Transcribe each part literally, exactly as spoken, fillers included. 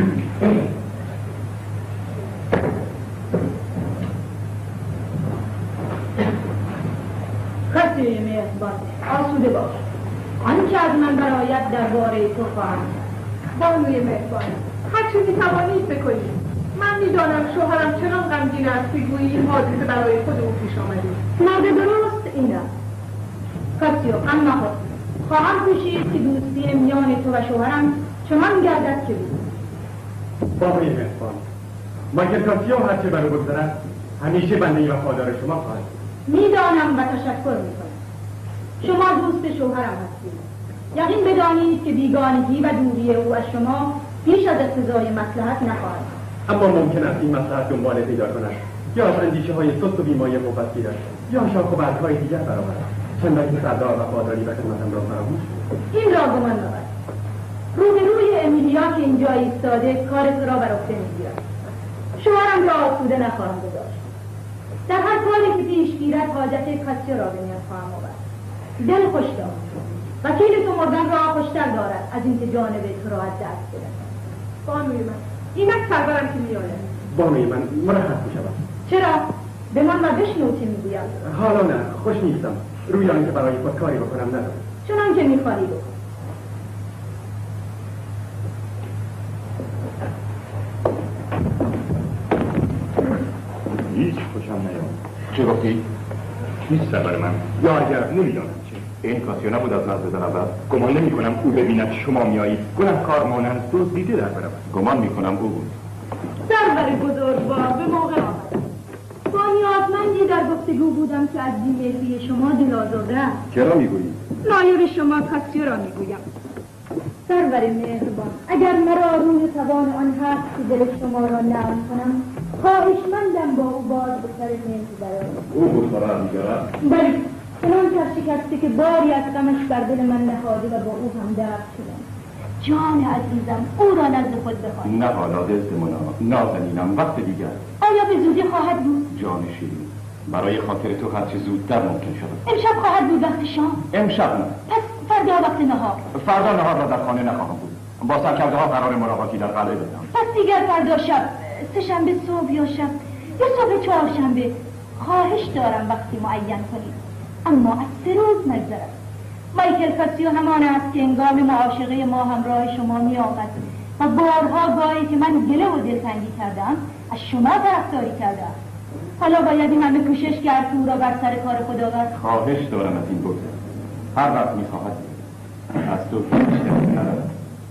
خسته مهربان آسوده باش. آنچه از من برایت درباره تو خواهم. بانوی مهربان هرچی میتوانید بکنید. من میدانم شوهرم چنان غمگین است که گویی این حادثه برای خود او پیش آمده. مرد درست این است. کاسیو غم نخور. خواهم کوشید که دوستی میان تو و شوهرم چنان گردد که بود. بانوی مهربان مایکل کاسیو هرچه برو بگذرد همیشه بنده وفادار شما خواهد. میدانم و تشکر میکنم. شما دوست شوهرم هستید. یقین بدانید که بیگانگی و دوری او از شما بیش از اقتضای مصلحت نخواهد. اما ممکن است این مصلحت دنبال پیدا کند یا از اندیشه های سست و بیمایه قوت گیرد یا شاخ و برگ‌های دیگر برآورد. چندان که سردار وفاداری و خدمتم را فراموش کنید. این را گمان مبر. روبروی امیلیا که اینجا ایستاده کار تو را بر عهده میگیرد. شوهرم را آسوده نخواهم گذاشت. در هر کاری که پیش گیرد حاجت کاسیو را به میان خواهم آورد. دل خوش دار. وکیل تو مردن را خوشتر دارد از اینکه جانب تو را از دست بدهد. بانوی من اینک سرورم که میآید. بانوی من مرخص میشوم. چرا؟ به من و بشنو چه میگویم. حالا نه خوش نیستم. روی آنکه برای خود کاری بکنم ندارم. چنان که میخواهی بکن. هیچ خوشم نیامد. چه گفتی؟ نیست سرور من. یا اگر نمیدانم چه این کاسیو نبود از نزد اول. گمان نمی کنم او ببیند شما میایید گنهکار مانند دزدیده در برود. گمان می کنم او بود. سرور بزرگوار به موقع آمد. با نیازمندی در گفتگو بودم که از بی‌مهری شما دل آزرده است. چرا میگویی؟ نایب شما کاسیو را میگویم. سرور مهربان اگر مرا روی توان آن هست که دل شما را نرم کنم خواهشمندم با او باز به سر مهر برآیم. او بود مرا میگرد؟ بله چنان شکسته که باری از غمش بر دل من نهاده و با او هم درد شدم. جان عزیزم او را نزد خود بخوان. نه حالا دلتمونا نازنینم وقت دیگر. آیا به زودی خواهد بود؟ جان شیرین برای خاطر تو هرچه زودتر ممکن شود. امشب خواهد بود وقت شام؟ امشب نه. پس فردا وقت نهار. فردا نهار را در خانه نخواهم بود. با سرکرده ها قرار ملاقاتی در قلعه بدم. پس دیگر فردا شب سه شنبه صبح یا شب یا صبح چهارشنبه خواهش دارم وقتی معین کنید. اما از سه روز نگذرد. مایکل کاسیو همان است که انگام معاشقه ما همراه شما می آمد و بارها گاهی که من گله و دلتنگی کردم از شما طرفداری کردم. حالا باید این همه کوشش کرد که او را بر سر کار خود آورد. خواهش دارم از این بگذر. هر وقت می خواهد از تو هیچ دست ندارم.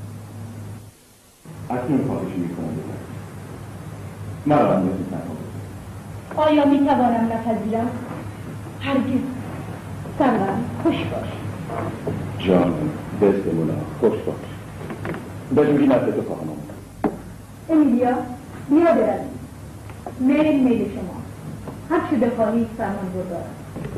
اکنون خواهشی می کنم بزن. مرا اندازی نکنم. آیا می توانم نپذیرم؟ هرگز. سرورم خوش باش. جان دستمونا خوش باش. بجوری نزد تو خواهم آمد. امیلیا بیا برویم. میل میل شما هر چی بخواهید فرمان بردارم.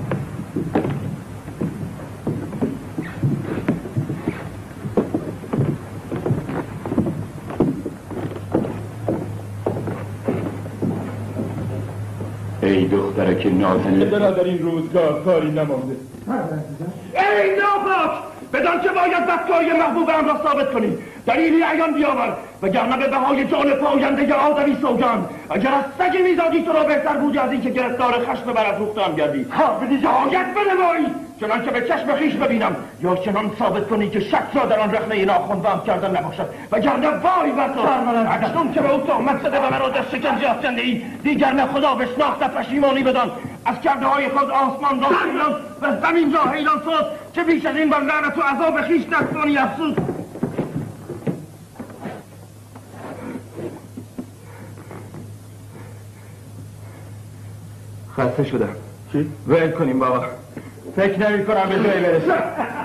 ای دختره که نازنین در در این روزگار کاری نمانده. ای ناپاک بدان که باید بقای محبوبم را ثابت کنی دلیلی عیان بیاور وگرنه به بهای جان پاینده آدمی سوگند اگر از سگی میزادی تو را بهتر بودی از این که گرفتار خشم برافروخته‌ام گردی. ها به نهایت بنمایی چنان که به چشم خویش ببینم یا چنان ثابت کنی که شک را در آن رخنه ناخونده‌ام کردن نباشد وگرنه وای بر تو. اکنون که به او تهمت زده و مرا در شکنجه افکنده ای دیگر نه خدا بشناخت پشیمانی بدان از کرده های خود آسمان را حیران و زمین را حیران ساز که بیش از این بر لعنت و عذاب خویش نتوانی افزود. خسته شدم. چی؟ ول کنیم بابا. فکر نمی کنم به جایی برسم.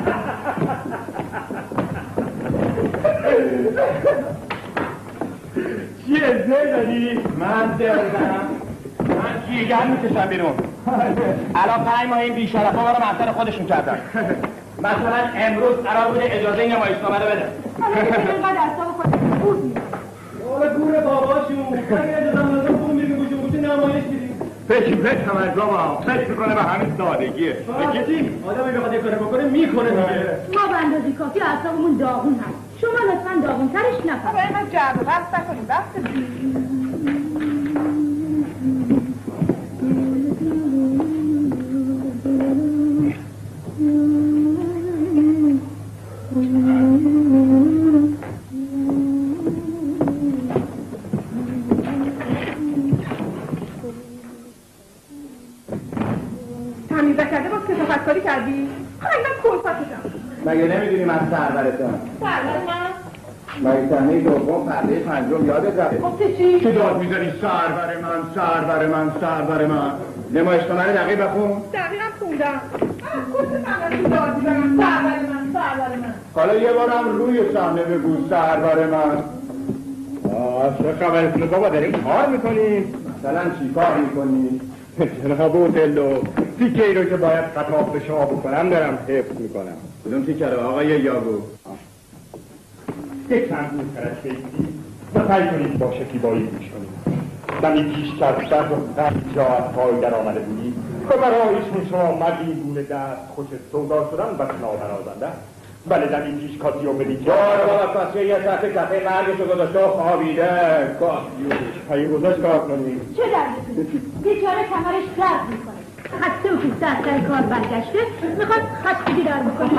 چیه زه دادی؟ من زه بزنم. من جیگر میکشم بیرون. الان پنج ماه این بیشرف ها رو محضر خودشون کردن. مثلا امروز قرار بوده اجازه نمایشنامه رو بده. اینقدر اعصاب خودت خورد می‌کنی. آره گور باباشون. اگه اجازه ندادم خون میریم گوشه گوشه نمایش میریم. فکر فکر همه بابا فکر میکنه به همین سادگیه. آدمی بخواد یه کاری بکنه میکنه دیگه. ما به اندازه کافی اعصابمون داغون هست. شما لطفا داغونترش نکنید. بابا اینقدر جعب و بحث نکنیم، بحث تمیز نکرده باز کسافت کاری کردی؟ خب اینقدر کلفتشم. مگه نمیدونی من سرورتم؟ سرور من؟ مگه صحنه دوم پرده پنجم یادت رفته؟ گفته چی؟ چه داد میزنی سرور من سرور من سرور من؟ نمایشنامه دقیق بخون. دقیقا خوندم. کجا من تو داد میزنم سرور من سرور من. حالا یه بارم روی صحنه بگو سرور من. آه چه خبرتونه بابا داریم کار میکنیم؟ مثلا چی کار میکنی؟ جناب اوتلو تیکه ای رو که باید خطاب به شما بکنم دارم حفظ میکنم. کدوم تیکه رو آقای یاگو؟ یک چند بود کرد شیدی و پای کنید با شکیبایی گوش کنید. دمی پیش کرد در و جا از پای در آمده بودی و برایشون شما مردی گونه دست خوش سودا شدن و نابرازنده. بله دمی پیش کاسیو بدی که باره بابا کاسیو یه ساعت کفه مرگشو گذاشته و خوابیده. کاسیو پایی گذاشت کار کنید. چه دردتونه؟ بیچاره کمرش درد میکنه. خسته و پیسته از سر کار برگشته میخواد خستگی در بکنه.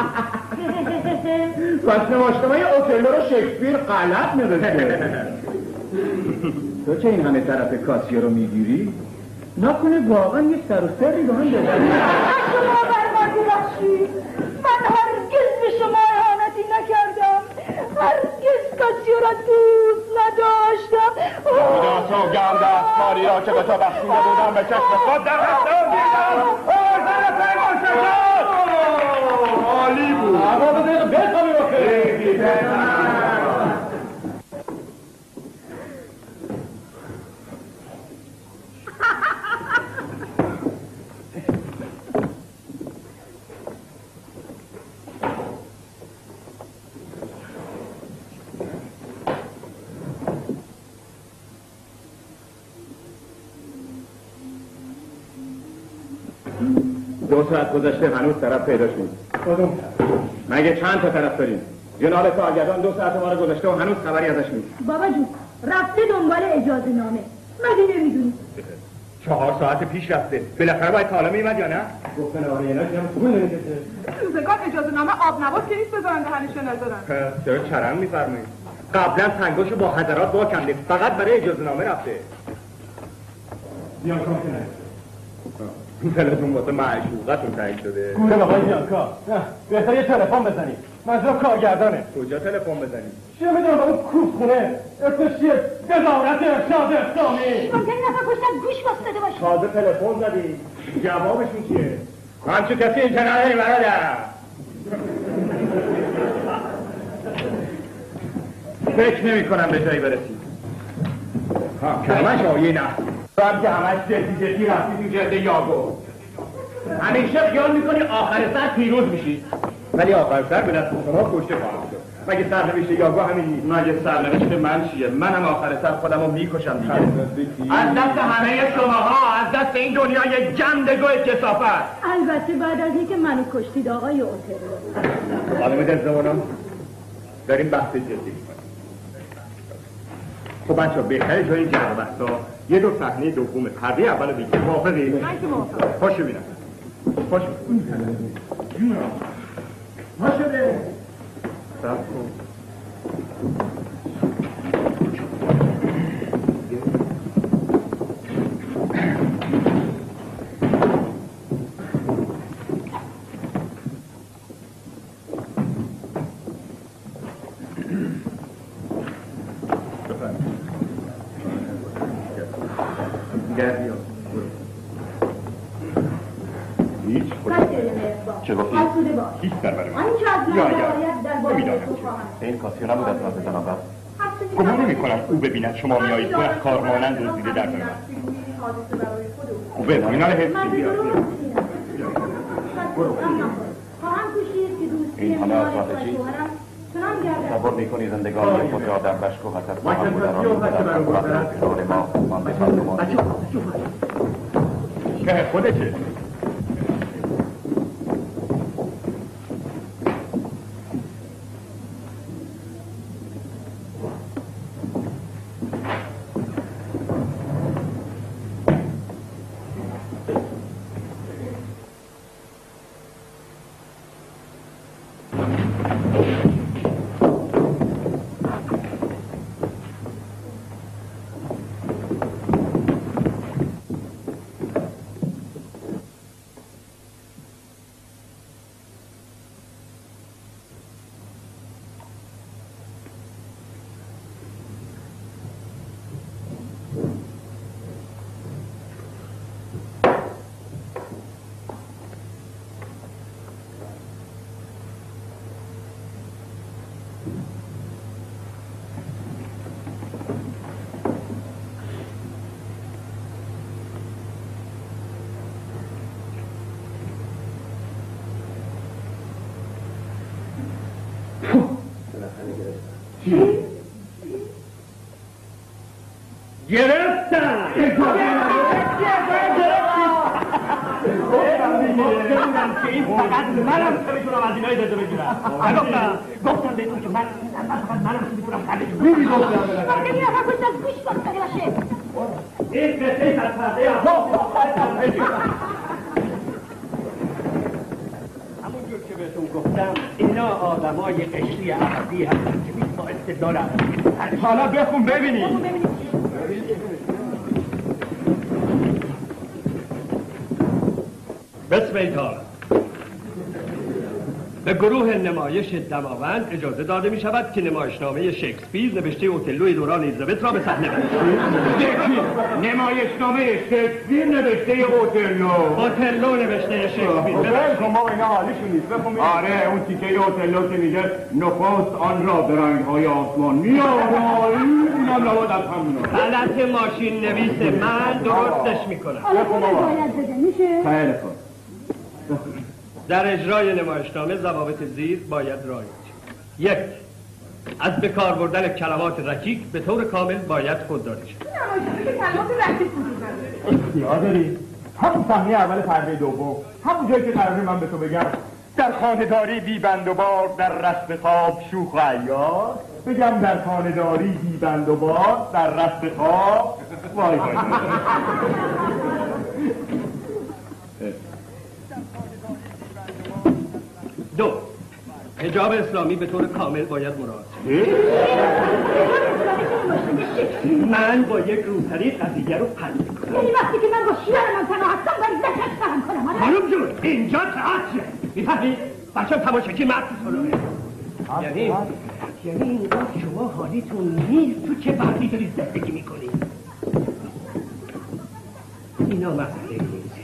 پس نمایشنامه اوتلو رو شکسپیر غلط نوشته. تو که این همه طرف کاسیو رو میگیری؟ نکنه واقعا یه سر و سری به هم داره. شما برمانی بخشی من هرگز به شما اهانتی نکردم، هرگز کاسیو را دوست نداشتم. خدا سوگند دستمالی را که به تو بخشیده بودم به چشم خود در رفتار دیدم. آزر پیمان شد عالی بود. اما بذارید بخوامی بخیر. دو ساعت گذشته هنوز طرف پیداش نیست. کدوم مگه چند تا طرف داریم؟ جناب کارگردان دو ساعت ما رو گذاشته و هنوز خبری ازش نیست. بابا جون رفته دنبال اجازه نامه، مگه نمیدونی؟ چهار ساعت پیش رفته. بالاخره باید تا حالا میمد یا نه؟ گفتن آره اینا که هم سکون نمیکشه. روزگار اجازه نامه آب نباز که نیست بذارن دهنشو نذارن. چرا چرند میفرمایید؟ قبلا سنگاشو با حضرات با کنده، فقط برای اجازه نامه رفته. بیانکا کنه. دلتون واسه معشوقتون تنگ شده. گوره بابای بیانکا. بهتر یه تلفن بزنی. منظورم کارگردانه. کجا تلفن بزنی؟ چه میدونم با اون کوف خونه. اسمش چیه؟ وزارت ارشاد اسلامی. ممکنه نفر پشتم گوش واسطاده باشه. تازه تلفن زدی. جوابشون چیه؟ من چه کسی اینجا نداری برادر. فکر نمی کنم به جایی برسید. ها کلمش آیه نه. بعد که همش جدی جدی رفتی تو جلد یاگو. همیشه خیال میکنی آخر سر پیروز میشی. ولی آخر سر به دست شما کشته خواهم شد. مگه سرنوشت یاگو همین نیست؟ مگه سرنوشت من چیه؟ منم آخر سر خودم رو میکشم دیگه. از دست همه شماها، از دست این دنیای گندگوی کثافت. البته بعد از اینکه منو کشتید آقای اوتلو. خانم دلزمانم داریم بحث جدی میکنیم. خب بچه ها بهتره جای جمع بحثا یه دو صحنه دوم پرده اول رو بگیم. موافقی؟ من که موافقم. پاشو بینم. پاشو. پاشو بینم. صبر کن. چه گفتی؟ آسوده باش. هیچ در برای من. آنچه از من باید در باید تو خواهم. این کاسیو نبود از من بزنم بر. گمان نمی کنم او ببیند شما میایید و از کار مانند دزدیده در دارم. او به اینا رو حفظ بیاد. خواهم کشید که دوستی این حالا از وقت چی؟ تصور میکنی زندگانی خود را در بشک و حسد خواهم بودن در قرآن شعور ما من به سلمان که خودشه. گرفتم گفتم که این فقط منم میتونم از اینایی داده بگیرم گفتم گفتم بهتون که من فقط منم میتونم خرده میگی گفتم آقا این آقا کشت از گوش باستانی باشه این قصه از پرده همونجور که بهتون گفتم اینا آدمای قشری عربی هستن که بیست با استدلال هستن حالا بخون ببینیم بسم الله. به گروه نمایش دماوند اجازه داده می شود که نمایشنامه شکسپیر نوشته اوتلوی دوران الیزابت را به صحنه یکی نمایشنامه شکسپیر نوشته اوتلو اوتلو نوشته شکسپیر شما اینا حالیشون نیست بخون آره اون تیکه اوتلو که میگه نخست آن را به رنگ‌های آسمان می‌آوریم اونم لابد از همون غلط ماشین نویس من درستش میکنم حالا خودم باید بده میشه؟ خیلی خوب در اجرای نمایشنامه ضوابط زیر باید رعایت شد. یک، از به کار بردن کلمات رکیک به طور کامل باید خودداری شد. نمایشنامه که کلمات رکیک وجود نداره. اختیار داری؟ همون صحنه اول پرده دوم همون جایی که قراره من به تو بگم در خانه‌داری بی بند و بار در رسم خواب شوخ و عیار بگم در خانه‌داری بی بند و بار در رسم خواب وای وای دو، حجاب اسلامی به طور کامل باید مراعات شد. من با یک روسری قضیه رو حل میکنم. یعنی وقتی که من با شیرم تنها هستم باید زکش فرم کنم خانم جون اینجا تئاتره میفهمی؟ بچه تماشاچی مرد سلوه یعنی یعنی اینجا شما حالیتون نیست تو چه وقتی داری زندگی میکنی اینا مسئله نیست.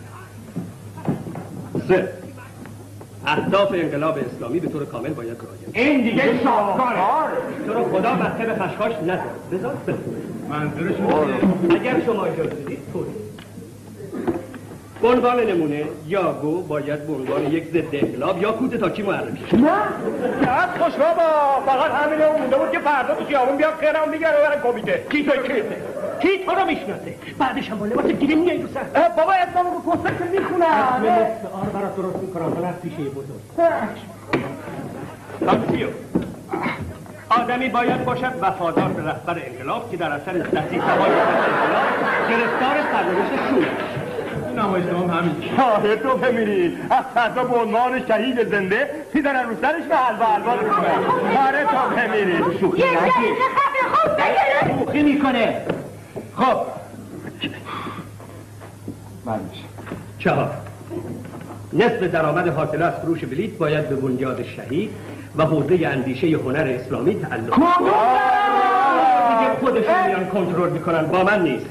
سه، اهداف انقلاب اسلامی به طور کامل باید رعایت. این دیگه شاهکاره تو رو خدا بسته به خشخاش نذار بذار بخونه منظورشون اگر شما اجازه بدید طوری به عنوان نمونه یاگو باید به عنوان یک ضد انقلاب یا کودتاچی معرفی شد. نه از خوش بابا فقط همین اون مونده بود که فردا تو خیابون بیاد خیرم میگره و برن کمیته کی توی کیسه کی تو رو میشناسه بعدش هم با لباس گیره میای رو سر بابا اسممو رو پستر که میخونم مستعار برات درست میکنم بلد پیشه بزرگ تاکسیو آدمی باید باشد وفادار به رهبر انقلاب که در اثر دسیسه‌های انقلاب گرفتار سرنوشت شور نمایشنامه همین آره تو بمیری از فردا به عنوان شهید زنده میزنن رو سرش به حلوا حلوا میکنن آره تو بمیری شوخی نگیر خوب بگیر شوخی میکنه خب من چهار نصف درآمد حاصل از فروش بلیط باید به بنیاد شهید و حوزه اندیشه هنر اسلامی تعلق دیگه خودشون میان کنترل میکنن با من نیست.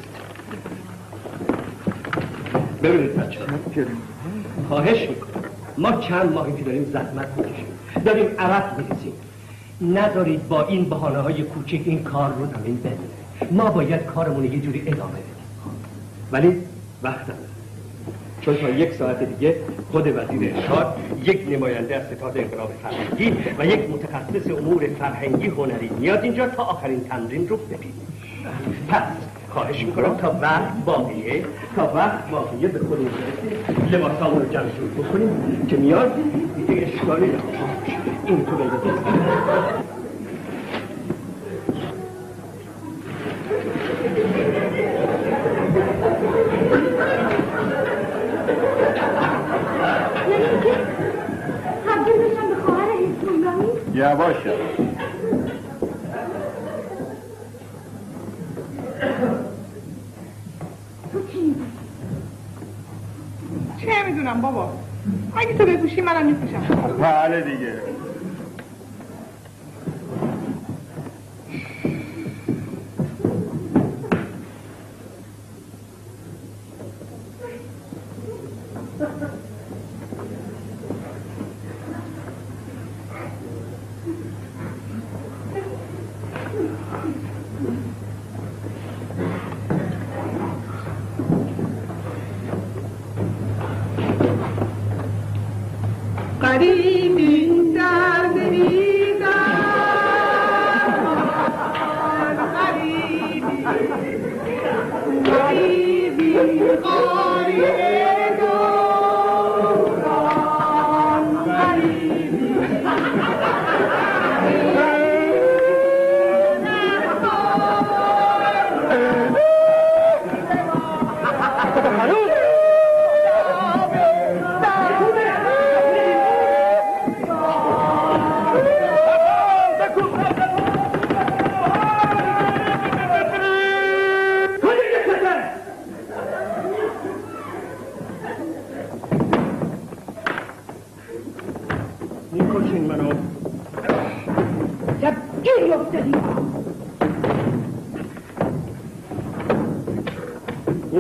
ببینید بچه خواهش میکنم ما چند ماهی که داریم زحمت میکشیم داریم عرق میریزیم نذارید با این بهانه های کوچک این کار رو زمین بمونه. ما باید کارمون یه جوری ادامه بدیم ولی وقت نداریم چون تا یک ساعت دیگه خود وزیر ارشاد یک نماینده از ستاد انقلاب فرهنگی و یک متخصص امور فرهنگی هنری میاد اینجا تا آخرین تمرین رو ببینیم. پس خواهش میکنم تا وقت باقیه تا وقت باقیه به خودمون برسیم لباسامون رو جمع جور بکنیم که میاد دیگه اشکالی نداره. این تو بگید یعنی که تبدیل بشم به خواهر حزب‌اللهی؟ یواشه تو چی میگی؟ چه میدونم بابا اگه تو بگوشی منم میپوشم. بله دیگه قریب این درد بیدم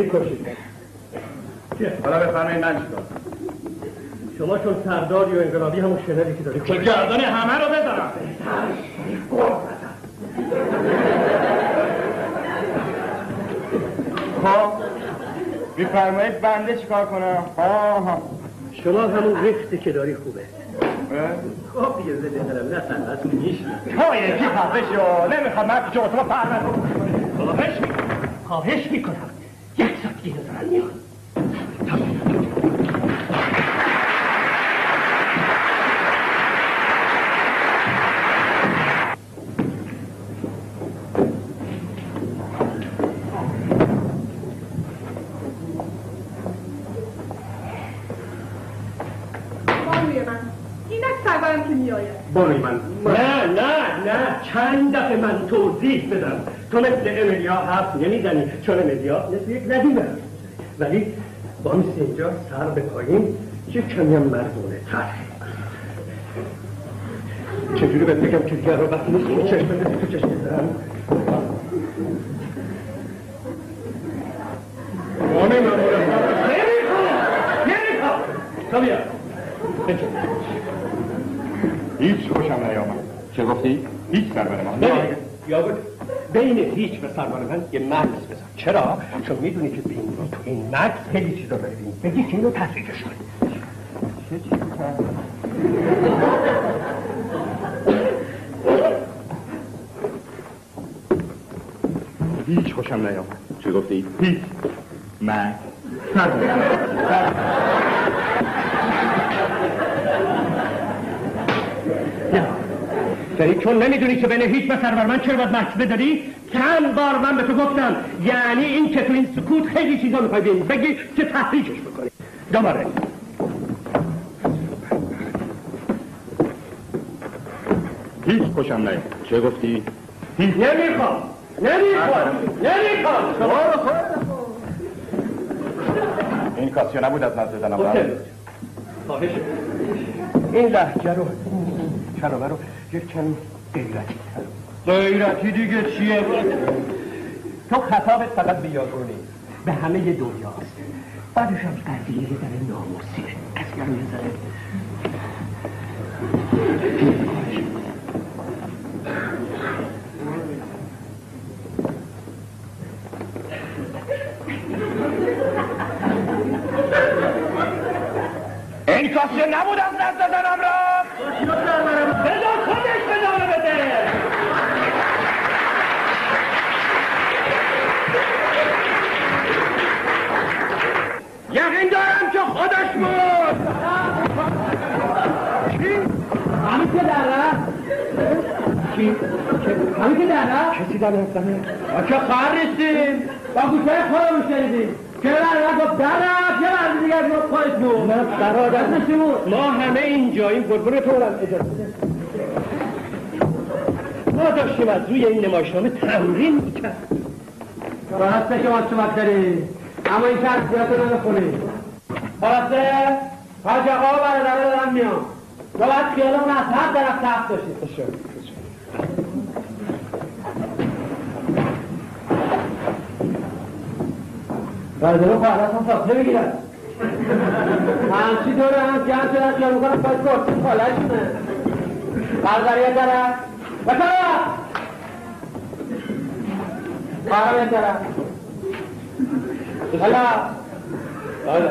میکشید. حالا بفرمایید من چیکار؟ شما چون سرداری و انقلابی همون شنری که داری که گردن همه رو بذارم. خب بفرمایید بنده چیکار کنم؟ ها شما همون ریختی که داری خوبه. خب دیگه زده دارم نه سندتون نیشت. ها یکی خواهش رو نمیخواد من که شما پرمت خواهش میکنم خواهش میکنم یک ساعت دیگه دارم میاد. بانوی من نه نه نه چند دفعه من توضیح بدم تو مثل املیا حرف نمیزنی چون املیا مثل یک ندیمه ولی با مثل اینجا سر به پایین چه کمی هم مردونه تر چجوری بهت بگم که دیگر رو وقتی نیست تو چشم بده تو چشم بزنم بانوی من نمیخوام نمیخوام تا بیا هیچ خوشم نیامد. چه گفتی؟ هیچ سرور من. ببین یا بود بین هیچ و سرور من یه مکس بزن. چرا؟ چون میدونی که بین تو این مکس خیلی چیزا داری بین. بگی که اینو تحریکش کنی. چه چیزی کرد؟ هیچ خوشم نیامد. چه گفتی؟ هیچ. مکس. سرور. داری چون نمیدونی که بین هیچ و سرور من چرا باید مکس بداری؟ چند بار من به تو گفتم یعنی این که تو این سکوت خیلی چیزا میخوای بینی بگی که تحریکش بکنی داماره هیچ خوشم نیامد. چه گفتی؟ هیچ نمیخوام نمیخوام نمیخوام این کاسیو نبود از نزد زنم را خواهش این لحجه رو کلامه رو یک کمی غیرتی غیرتی دیگه چیه؟ تو خطابت فقط بیاگونه به همه دنیاست بعدش هم قضیه یه در ناموسیه کسی هم میزنه این کاسیو نبود از نزد زنم را بذار خودش بدانه بده یقین دارم که خودش بود چی؟ همین که در رفت چی؟ همین که در رفت؟ کسی در رفت ما که خواهر نیستیم با گوشه خودمون شنیدیم که در رفت در رفت یه مرد دیگر بود خواهش بود برادر نشیمون ما همه اینجاییم قربون تو برم اجازه بده ما داشتیم از روی این نمایشنامه تمرین میکرد راسته که ما چمت داریم اما این شرط زیاده رو نخونیم راسته حاج آقا برادره دارم میام تو باید خیالمون از هر طرف تحت داشتیم برادره خواهد هم ساخته بگیرن همچی دوره هم که هم چرا خیال میکنم باید کرسیم خاله شونه برادره یه طرف به طرف خواهرم یه طرف حالا حالا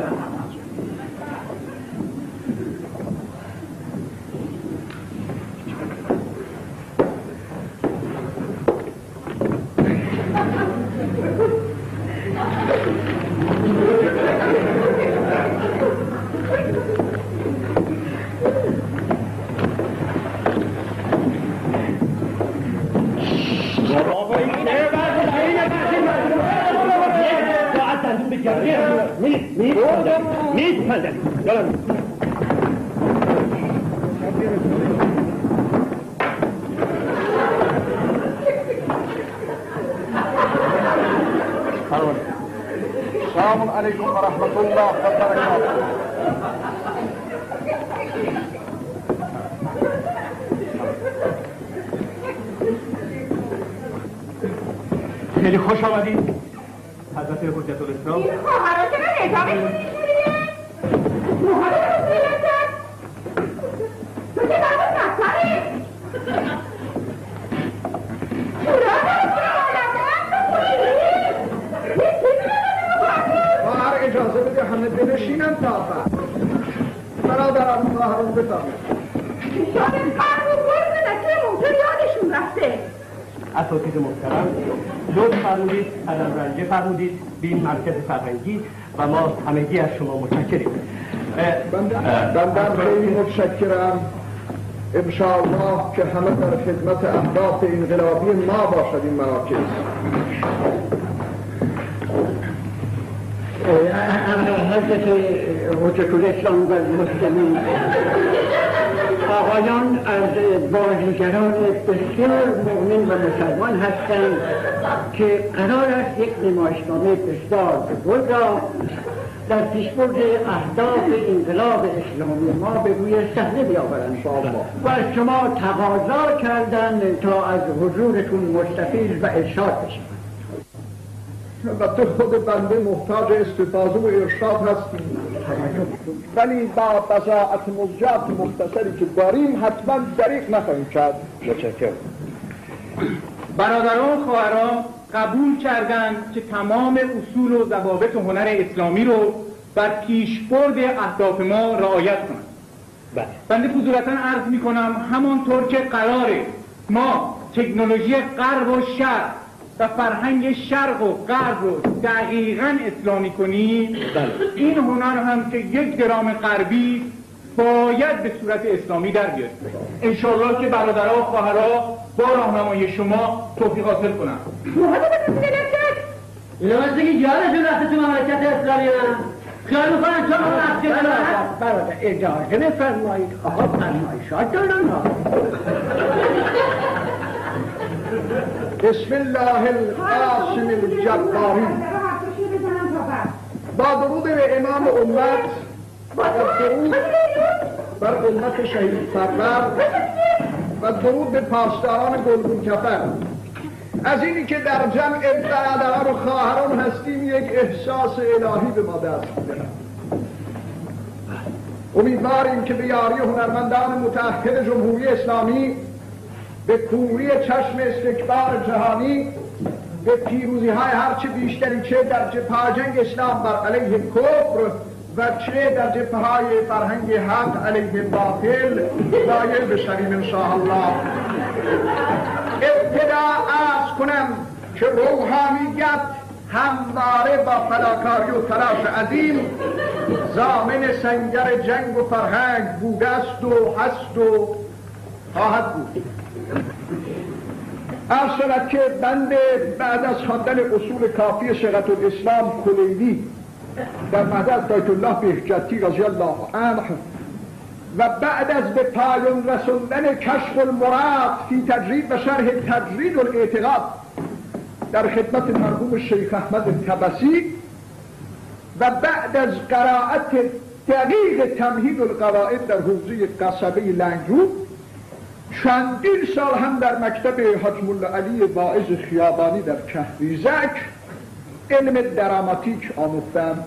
میز پندری دارم السلام علیکم و رحمت الله و برکاته خیلی خوش آمدید حضرت حجت الاسلام این خواهرها چرا ادامه کنید بودید؟ محمد رسول الله تو چه برد نفتاری؟ چرا خواهر اجازه بده همه بنشینم تا آخر. برادرم خواهرم بفرمایید. شاید قرن و برد نکه موتور یادشون رفته. اساتید محترم، لطف فرمودید، قدم رنجه فرمودید به این مرکز فرهنگی و ما همگی از شما متشکریم. بنده خیلی متشکرم. انشاءالله که همه در خدمت اهداف انقلابی ما باشد این مراکز. حضرت حجت الاسلام و المسلمین، آقایان از بازیگران بسیار مؤمن و مسلمان هستند که قرار است یک نمایشنامه بسیار بزرگ را در پیشبرد اهداف انقلاب اسلامی ما به روی صحنه بیاورند و از شما تقاضا کردند تا از حضورتون مستفیض و ارشاد بشیم. البته خود بنده محتاج استفاده و ارشاد هستیم، ولی با بضاعت مزجات مختصری که داریم حتما دریغ نخواهیم کرد. متشکرم. برادران و خواهران قبول کردند که تمام اصول و ضوابط و هنر اسلامی رو بر پیشبرد اهداف ما رعایت کنند. بله. بنده فضولتا عرض می کنم همانطور که قراره ما تکنولوژی غرب و شرق و فرهنگ شرق و غرب رو دقیقاً اسلامی کنیم، بله. این هنر هم که یک درام غربی باید به صورت اسلامی در بیاد. انشاءالله که برادرها و خواهرها با راهنمایی شما توفیق حاصل کنند. محمد رسول الله اینا مثل که یادشون رفته تو مملکت اسلامی هم خیال میکنن چون اون افتی برادر برادر اجازه بفرمایید. آقا فرمایشات دارن ها. بسم الله القاسم الجباری. با درود به امام امت و درود بر امت شهید سرور و درود به پاسداران گلگون کفر. از اینی که در جمع برادران و خواهران هستیم یک احساس الهی به ما دست می‌دهد. امیدواریم که به یاری هنرمندان متعهد جمهوری اسلامی، به کوری چشم استکبار جهانی، به پیروزی های هرچه بیشتری چه در جبهه جنگ اسلام بر علیه کفر و چه در جبهه های فرهنگ حق علیه باطل نایل بشویم انشاءالله. ابتدا عرض کنم که روحانیت همواره با فداکاری و تلاش عظیم ضامن سنگر جنگ و فرهنگ بوده است و هست و خواهد بود. عرض شود که بنده بعد از خواندن اصول کافی شیخ الاسلام کلیلی در مهد آیت الله بهجتی رضی الله عنه و بعد از به پایان رسوندن کشف المراد فی تجرید و شرح تجرید الاعتقاد در خدمت مرحوم شیخ احمد طبسی و بعد از قرائت دقیق تمهید القواعد در حوزه قصبه لنگرود، چندین سال هم در مکتب حاج ملا علی واعظ خیابانی در کهریزک علم دراماتیک آموختم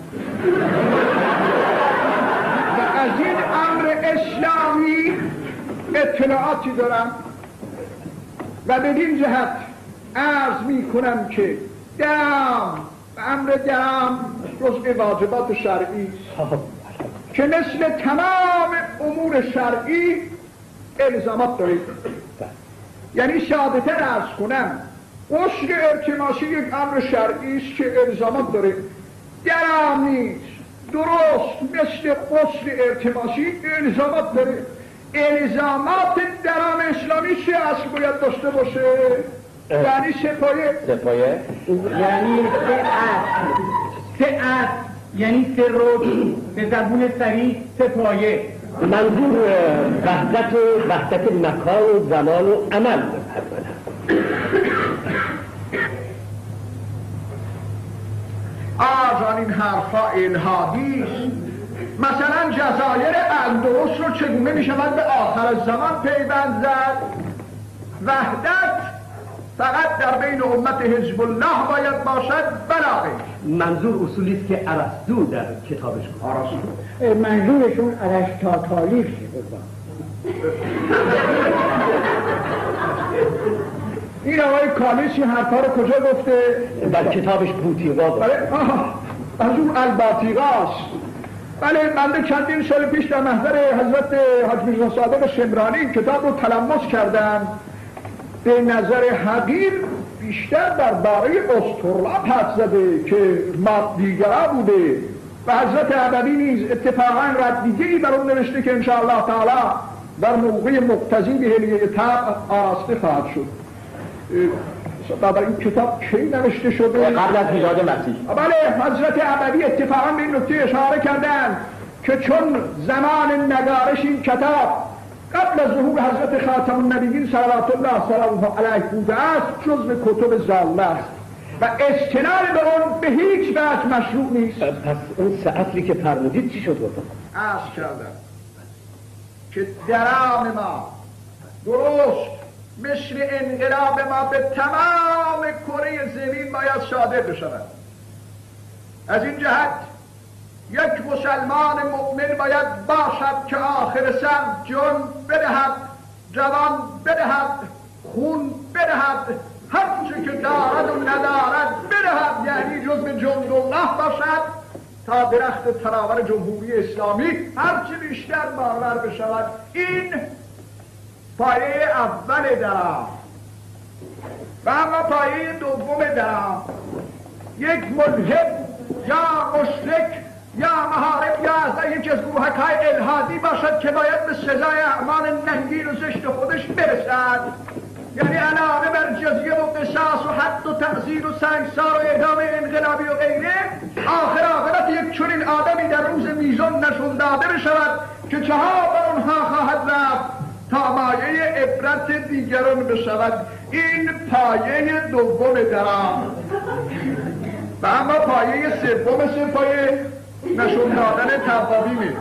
و از این امر اسلامی اطلاعاتی دارم و بدین جهت عرض می کنم که درام امر درام جزء واجبات شرعی که مثل تمام امور شرعی الزامات دارید. یعنی ساده تر عرض کنم غسل ارتماسی یک امر شرعی است که الزامات داره. درام نیست، درست مثل غسل ارتماسی الزامات داره. الزامات درام اسلامی چه اصل باید داشته باشه؟ یعنی سه پایه. سه پایه یعنی سه اصل سه اصل یعنی سه رکن، به زبون سریع سه پایه. منظور وحدت و وحدت مکان و زمان و عمل آزان این حرفا الهادی است. مثلا جزایر اندلس رو چگونه می شود به آخر زمان پیوند زد؟ وحدت فقط در بین امت حزب الله باید باشد بلاغه. منظور اصولی است که ارسطو در کتابش گفت. ارسطو منظورشون ارسطاطالیک بود. این آقای کالیچی حرفا رو کجا گفته؟ در کتابش بوتیقا بود. از اون الباطیقاست. بله، بنده چندین سال پیش در محضر حضرت حاج میرزا صادق شمرانی این کتاب رو تلمس کردم. به نظر حقیر بیشتر درباره استرلاب حرف زده که دیگرا بوده و حضرت عبدی نیز اتفاقا رد دیگری بر اون نوشته که انشاءالله تعالی در موقع مقتضی به حلیه طبع آراسته خواهد شد. این کتاب کی نوشته شده؟ قبل از میلاد مسیح. بله، حضرت عبدی اتفاقا به این نکته اشاره کردن که چون زمان نگارش این کتاب قبل از ظهور حضرت خاتم النبیین صلوات الله سلامه علیه بوده است، جزو کتب ضاله است و استناد به اون به هیچ وجه مشروع نیست. پس اون ساعتی که فرمودید چی شد گفتم؟ عرض کردم که درام ما درست مثل انقلاب ما به تمام کره زمین باید صادر بشود. از این جهت یک مسلمان مؤمن باید باشد که آخر سر جان بدهد، جوان بدهد، خون بدهد، هر چه که دارد و ندارد بدهد، یعنی جزو جند الله باشد تا درخت تراور جمهوری اسلامی هرچی بیشتر بارور بشود. این پایه اول درام. و اما پایه دوم درام یک ملحد یا مشرک یا محارب یا از یکی از گروه‌های الحادی باشد که باید به سزای اعمال ننگین و زشت خودش برسد، یعنی علاوه بر جزیه و قصاص و حد و تعزیر و سنگسار و اعدام انقلابی و غیره، آخر آخرت یک چنین آدمی در روز میزان نشون داده بشود که چهار بر اونها خواهد رفت تا مایه عبرت دیگران بشود. این پایه دوم درام. و اما پایه سوم پایه نشون دادن توابیمه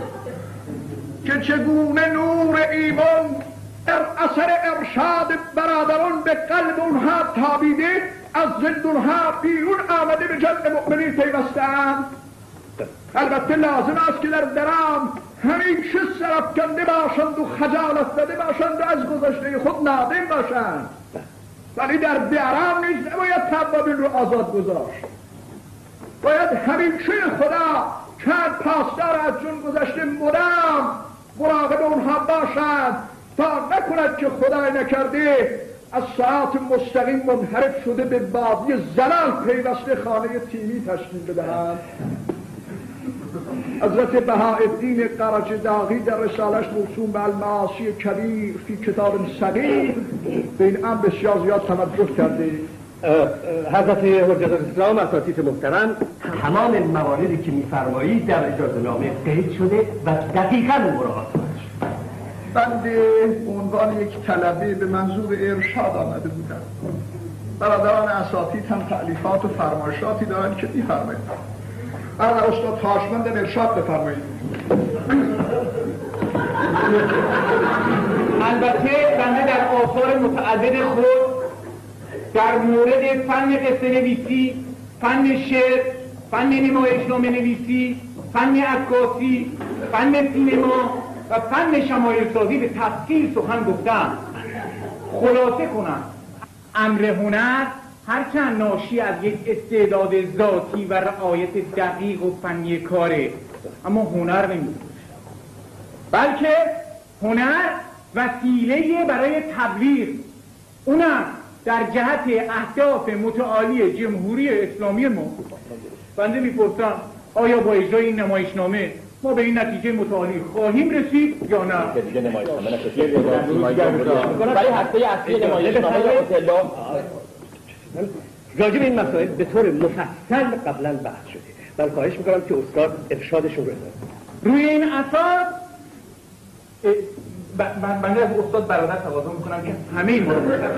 که چگونه نور ایمان در اثر ارشاد برادران به قلب اونها تابیده، از زندونها بیرون آمده به جمع مؤمنین پیوسته‌اند. البته لازم است که در درام همیشه سرافکنده باشند و خجالت زده باشند و از گذشته خود نادم باشند، ولی در درام نیز نباید توابین رو آزاد گذاشت. باید همیشه خدا چند پاسدار از جون گذشته مدام مراقب اونها باشد تا نکند که خدای نکرده از ساعت مستقیم منحرف شده به بادی زلال پیوسته خانه تیمی تشکیل بدهند. حضرت بهاءالدین قرچداغی در رسالش موسوم به المعاصی کبیر فی کتاب صغیر به این امر بسیار زیاد توجه کرده. حضرت حجت الاسلام اساتید محترم، تمام مواردی که میفرمایید در اجازه نامه قید شده و دقیقاً مراعات شده. بنده عنوان یک طلبه به منظور ارشاد آمده بودم. برادران اساتید هم تألیفات و فرمایشاتی دارند که میفرمایید. برادر استاد خواهشمند ارشاد بفرمایید. البته بنده در آثار متعدد خود در مورد فن قصه نویسی، فن شعر، فن نمایشنامه نویسی، فن عکاسی، فن سینما و فن شمایل سازی به تفصیل سخن گفتم. خلاصه کنم، امر هنر هرچند ناشی از یک استعداد ذاتی و رعایت دقیق و فنی کاره، اما هنر نمی‌باشد، بلکه هنر وسیله برای تبلیغ، اونم در جهت اهداف متعالی جمهوری اسلامی ما. بنده میپرسم آیا با اجرای این نمایشنامه ما به این نتیجه متعالی خواهیم رسید یا نه؟ دیگه نمایشنامه نکشید. برای هفته اصلی نمایشنامه اوتلو راجع به این مسائل به طور مفصل قبلا بحث شده. من خواهش میکنم که استاد ارشادشون رو ارائه. روی این اساس بنده از استاد برادر تقاضا میکنم که همه این مورد متفق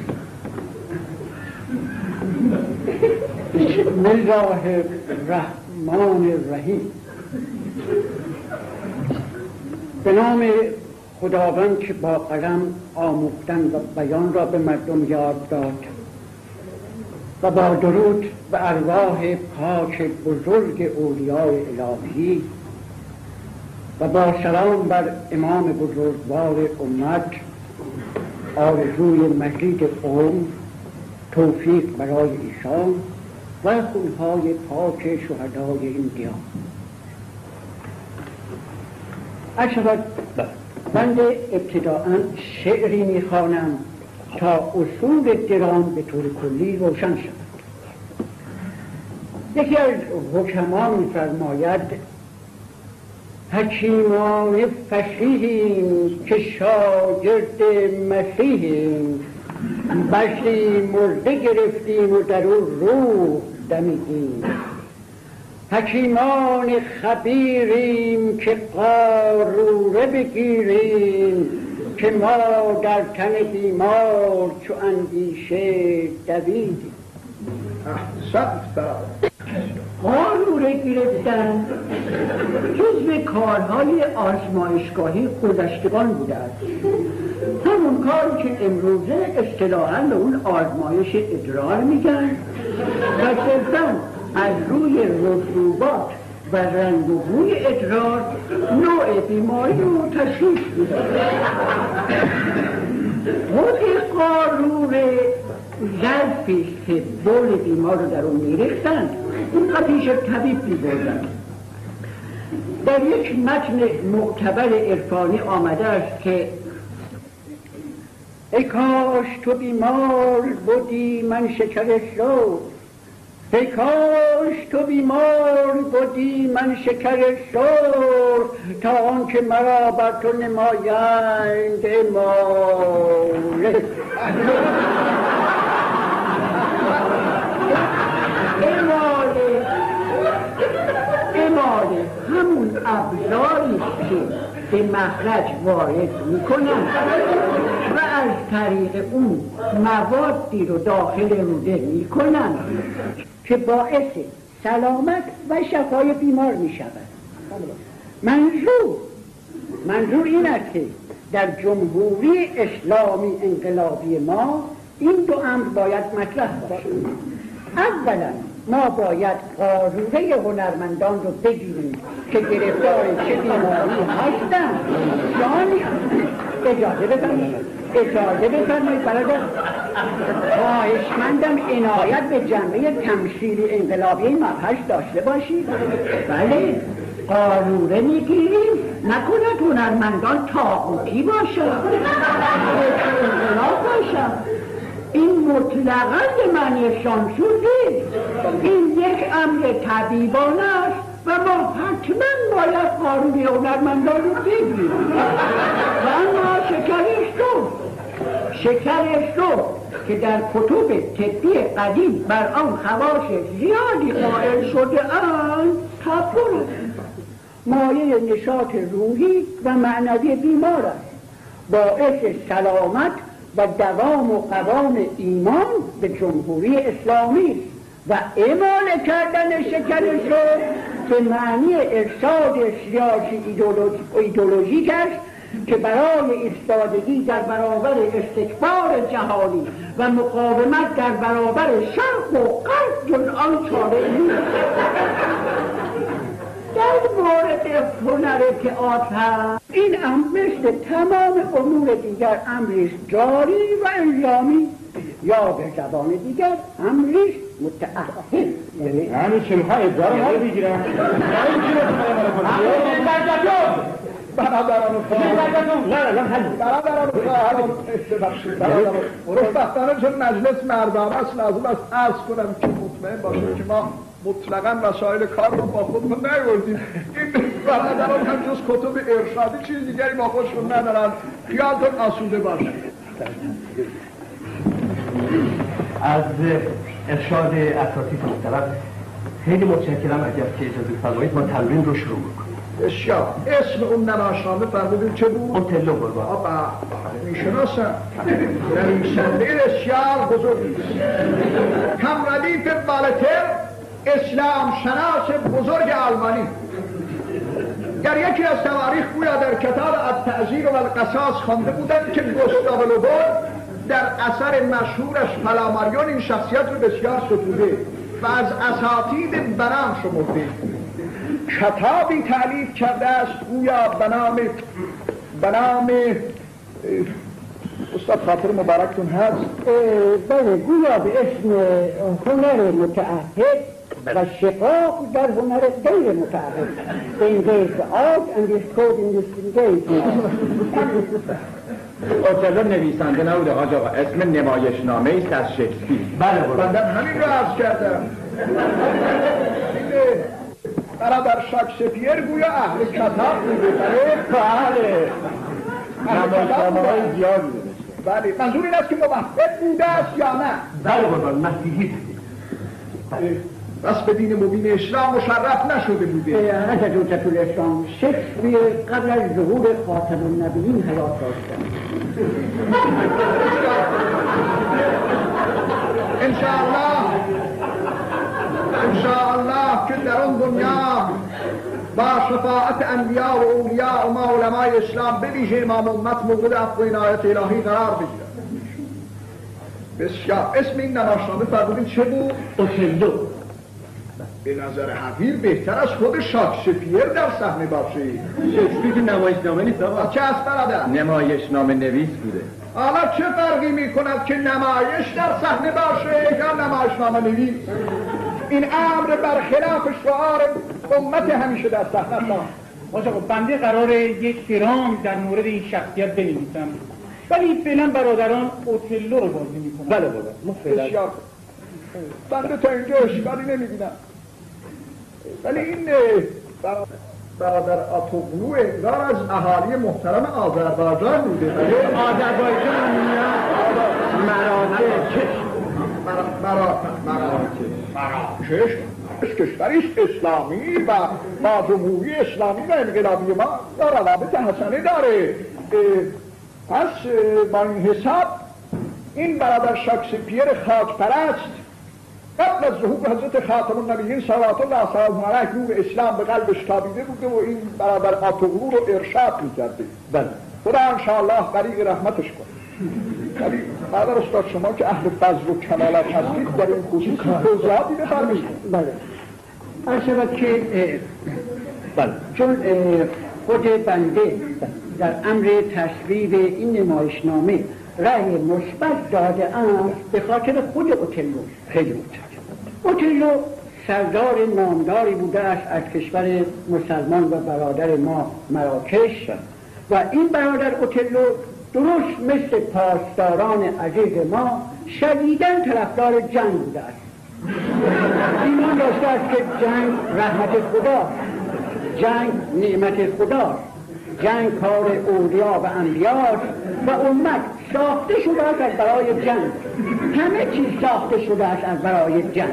بسم الله الرحمن الرحمن الرحیم. به نام خداوند که با قلم آموختن و بیان را به مردم یاد داد و با درود به ارواح پاک بزرگ اولیای الهی و با سلام بر امام بزرگوار امت، آرزوی مزید عمر، توفیق برای ایشان و خونهای پاک شهدای این دیار. اشود بنده ابتداءً شعری میخوانم تا اصول درام به طور کلی روشن شود. یکی از حکما میفرماید حکیمان فصیحیم که شاگرد مسیحیم، بسی مرده گرفتیم و در او روح دمیدیم. حکیمان خبیریم که قاروره بگیریم، که ما در تن بیمار چو اندیشه دویدیم. قاروره گرفتن جزو کارهای آزمایشگاهی گذشتگان بوده است. همون کاری که امروزه اصطلاحاً به اون آزمایش ادرار میگن و صرفاً از روی رطوبات و رنگ و بوی ادرار نوع بیماری رو تشخیص میده. خود قاروره ظرفی که بول بیمار رو در اون میریختند و پیش طبیب میبردند. در یک متن معتبر عرفانی آمده است که ای کاش تو بیمار بودی من شکرش رو، ای کاش تو بیمار بودی من شکرش رو، تا آن که مرا بر تو نمایند اماله. اماله اماله همون ابزاری که به مخرج وارد میکنن و از طریق اون موادی رو داخل روده میکنن که باعث سلامت و شفای بیمار میشود. منظور منظور این است که در جمهوری اسلامی انقلابی ما این دو امر باید مطرح باشد. اولا ما باید قاروره هنرمندان رو بگیریم که گرفتار چه بیماری هستن. یعنی اجازه بفرمایید اجازه بفرمایید برادر، خواهشمندم عنایت به جنبه تمثیلی انقلابی این مبحث داشته باشید. بله قاروره میگیریم، نکند هنرمندان طاغوتی باشد، انقلاب باشد. این مطلقاً به معنی شانسور نیست. این یک امر طبیبانه است و ما حتما باید قاروره هنرمندان رو بگیریم. و اما شکرش رو شکرش رو که در کتب طبی قدیم بر آن خواص زیادی قائل شده اند تفکر مایه نشاط روحی و معنوی بیمار است، باعث سلامت و دوام و قوام ایمان به جمهوری اسلامی است و اعمال کردن شکرش رو به معنی ارشاد سیاسی ایدئولوژیک است که برای ایستادگی در برابر استکبار جهانی و مقاومت در برابر شرق و غرب جز آن چاره نیست. در مورد هنر تئاتر هست این امر مثل تمام امور دیگر امریست جاری و الزامی، یا به زبان دیگر امریست متعهد. یعنی همین چه میخواه ادعا رو بگیرم برادران و نه نه نه برادران و برادران خوشبختانه چون مجلس مردم است لازم است عرض کنم که مطمئن باشیم که ما مطلقاً وسایل کار رو با خودمون نیاوردیم. این برادران هم جز کتب ارشادی چیز دیگری با خودشون ندارن. خیالتون آسوده باشه. از ارشاد اساسی محترم خیلی متشکرم. اگر که اجازه فرمایید ما تمرین رو شروع می‌کنیم. بسیار. اسم اون نمایشنامه فرمودید چه بود؟ اوتلو قربان. آبا میشناسم. نویسنده بسیار بزرگی است. کم ردیف بالاتر اسلام شناس بزرگ آلمانی. در یکی از تواریخ گویا در کتاب التعزیر و القصاص خوانده بودند که گوستاو لوبون در اثر مشهورش پلاماریون این شخصیت رو بسیار ستوده و از اساتید بنام شمرده. کتابی تألیف کرده است گویا به نام به نام استاد خاطر مبارکتون هست؟ بله، گویا به اسم هنر متعهد و شقاق در هنر غیر متعهد. Engage art and this code in this engagement. اوتلو نویسنده نبوده حاج آقا، اسم نمایشنامه است از شکسپیر. بله بله، همین رو عرض کردم. برادر شکسپیر گویا اهل کتاب بوده. بله نمایشنامه های زیادی بوده. بله، منظور این است که موحد بوده است یا نه؟ بله قربان، مسیحی بوده. بس به دین مبین اسلام مشرف نشده بوده. حضرت حجت الاسلام شکسپیر قبل از ظهور خاتم النبیین حیات داشتند. انشاءالله انشاءالله که در اون دنیا با شفاعت انبیاء و اولیاء و ما علمای اسلام به ویژه امام امت مورد عفو و عنایت الهی قرار بگیرد. بسیار. اسم این نمایشنامه فرمودین چه بود؟ اوتلو. به نظر حقیر بهتر از خود شکسپیر در صحنه باشه. شکسپیر که نمایشنامه نیست آقا. چه است برادر؟ نمایشنامه نویس بوده. حالا چه فرقی میکند که نمایش در صحنه باشه یا نمایشنامه نویس؟ این امر برخلاف شعار امت همیشه در صحنه است. باشه خب بنده قراره یک درام در مورد این شخصیت بنویسم، ولی فعلا برادران اوتلو رو بازی میکنن. بله بله، ما فعلا بسیار بنده تا اینجا اشکالی نمیبینم، ولی این برادر آتوغلو انگار از اهالی محترم آذربایجان بوده. آذربایجان مراکش مراکش کشوری است اسلامی و با جمهوری اسلامی و انقلابی ما روابط حسنه داره. پس با این حساب این برادر شکسپیر خاک پرست قبل از ظهور حضرت خاتم النبیین صلوات الله سلامه علیه نور اسلام به قلبش تابیده بوده و این برادر آتوغلو رو ارشاد می‌کرده. بله. خدا انشاءالله غریق رحمتش کنه. ولی برادر استاد شما که اهل فضل و کمالت هستید در این خصوص توضیحاتی بفرمایید. بله. عرض که بله. چون خود بنده در امر تصویب این نمایشنامه رأی مثبت داده است به خاطر خود اوتلو. خیلی متشکرم. اوتلو سردار نامداری بوده است از کشور مسلمان و برادر ما مراکش و این برادر اوتلو درست مثل پاسداران عزیز ما شدیداً طرفدار جنگ بوده است. ایمان داشته است که جنگ رحمت خدا، جنگ نعمت خدا، جنگ کار اولیا و انبیاء و امت ساخته شده است از برای جنگ. همه چیز ساخته شده است از برای جنگ.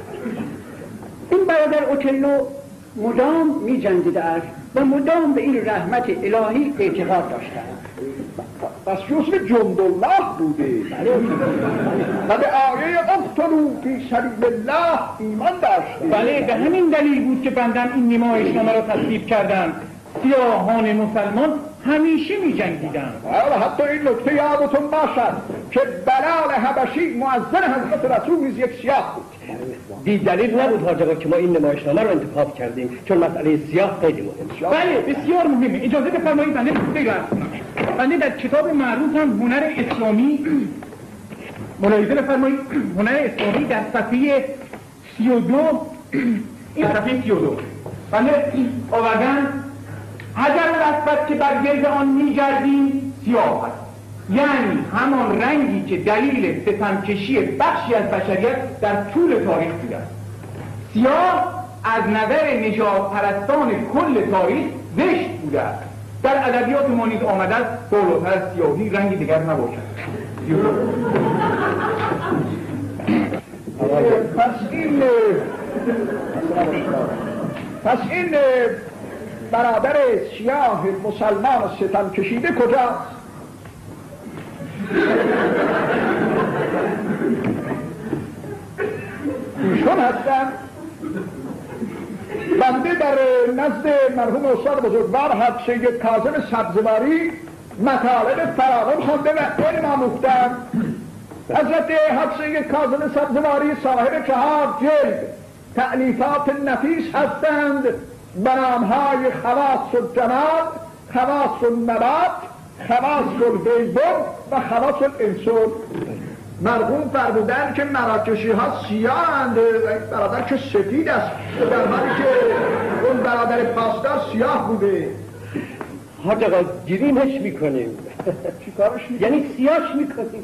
این برادر اوتلو مدام می جنگیده است و مدام به این رحمت الهی اعتقاد داشته است. پس جزو جندالله بوده و به آیه اقتلوا فی سبیل الله ایمان داشته. بله، به همین دلیل بود که بندم این نمایشنامه را تصویب کردم. سیاهان مسلمان همیشه می جنگیدن. حتی این نکته یادتون باشد که بلال حبشی مؤذن حضرت رسول نیز یک سیاه بود. بی دلیل نبود حاج آقا که ما این نمایشنامه رو انتخاب کردیم، چون مسئله سیاه خیلی مهمه. بله، بسیار مهمه. اجازه بفرمایید بنده نکته رو عرض کنم. بنده در کتاب معروفم هنر اسلامی ملاحظه بفرمایید، هنر اسلامی در صفحه سی و دو این صفحه سی و دو بنده آوردن حجر الاسود که بر گرد آن می‌گردیم سیاه است، یعنی همان رنگی که دلیل ستمکشی بخشی از بشریت در طول تاریخ بوده است. سیاه از نظر نژاد پرستان کل تاریخ زشت بوده است. در ادبیات ما نیز آمده است بالاتر از سیاهی رنگی دیگر نباشد. پس این پس این برادر سیاه مسلمان ستم کشیده کجاست؟ ایشون هستن بنده در نزد مرحوم استاد بزرگوار حدشه کاظم سبزواری مطالب فراوان خوانده و علم آموختم. حضرت حدشه کاظم سبزواری صاحب چهار جلد تألیفات نفیس هستند به نامهای خواص الجمال، خواص النبات، خواص الحیوان و خواص الانسان. مرحوم فرمودن که مراکشی ها سیاهند، برادر که سفید است، در حالی که اون برادر پاسدار سیاه بوده. حاج آقا گریمش میکنیم. چی کارش میکنیم؟ یعنی سیاهش میکنیم.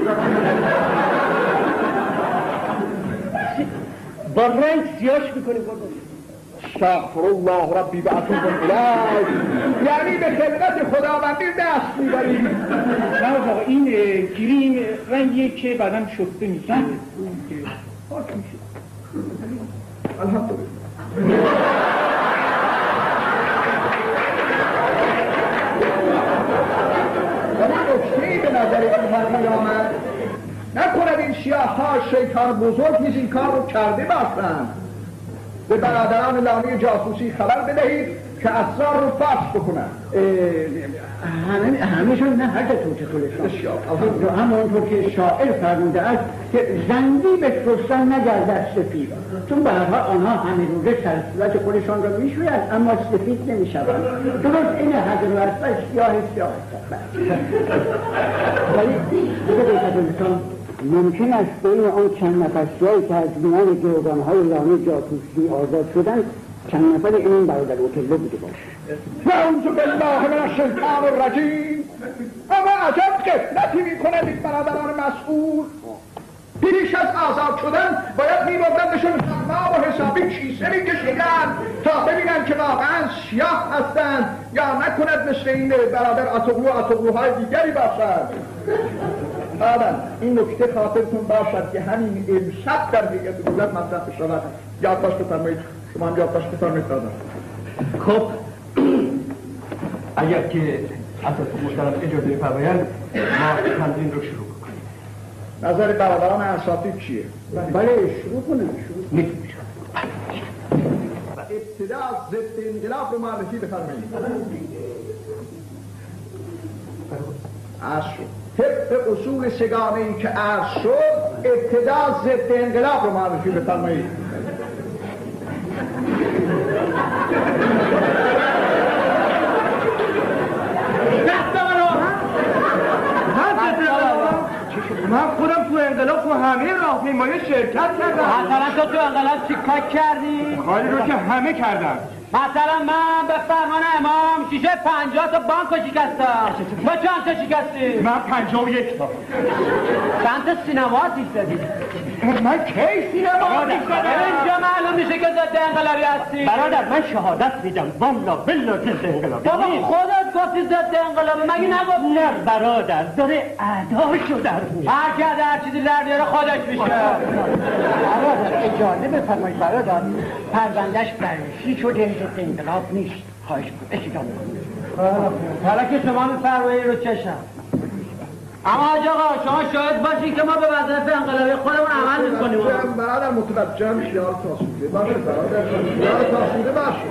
با رنگ سیاهش میکنیم. استغفر الله ربی و اتوب الیه. یعنی به خلقت خداوندی دست میبریم. نه آقا این گریم رنگیه که بعداً شسته میشه. پاک میشه. الحمدلله. ولی نکته‌ای به نظر این حرفی آمد، نکند این سیاه ها شیطان بزرگ نیز این کار رو کرده باشند. به برادران لانی جاسوسی خبر بدهید که اسرار رو فاش بکنن. همه همه‌شون نه هر توتی خودشان. همونطور که شاعر فرموده است که زنگی به شستن نگردد سفید، چون به هر حال آنها همه روزه سرصورت خودشان را میشویند اما سفید نمیشوند. درست این حضر و اسفل سیاه سیاه است. ولی بگذارید ممکن است بین آن چند نفر سیاهی که از میان گروگان‌های لانه جاسوسی آزاد شدند چند نفر این برادر اوتلو بوده باشه. نعوذ بالله من الشیطان الرجیم. اما عجب قفلتی میکند این برادران مسئول. پیش از آزاد شدن باید میبردندشون حمام و حسابی کیسه میکشیدن تا ببینن که واقعا سیاه هستند یا نکند مثل این برادر اتوقلو اتوقلوهای دیگری باشد. بعدا این نکته خاطرتون باشد که همین امشب در هیئت دولت مطرح شود. یادداشت بفرمایید. شما هم یادداشت بفرمایید. خب اگر که اساس محترم اجازه بفرمایند ما تمرین رو شروع کنیم. نظر برادران اساتید چیه؟ بله شروع کنیم. میتونیم. و ابتدا ضد انقلاب رو معرفی بفرمایید. عرض شد. طبق اصول سگانه ای که عرض شد ابتدا ضد انقلاب رو معرفی بفرمایید. من خودم تو انقلاب تو همه راهپیمایی شرکت کردم. مثلا تو تو انقلاب چی کار کردی؟ کاری رو که همه کردن. مثلا من به فرمان امام شیشه پنجاه تا بانک رو شکستم. با چند تا شکستی؟ من پنجاه و یک تا. چند تا سینما آتیش زدی؟ من کی سینما آتیش زدم؟ اینجا معلوم میشه که ضد انقلابی هستی. برادر من شهادت میدم والا بالله ضد انقلابی. بابا خودت گفتی ضد انقلابی مگه نگفت؟ نه برادر داره اعداشو در میاره. هر کی هر چیزی در بیاره خودش میشه. برادر اجازه بفرمایید برادر پروندهش بررسی شده ضد انقلاب نیست. خواهش کنم اجازه کنید. حالا که شما میفرمایید رو چشم. اما حاج آقا شما شاهد باشید که ما به وظایف انقلابی خودمون عمل میکنیم. برادر متوجهم خیال تاسوده باشه برادر خیال تاسوده باشه.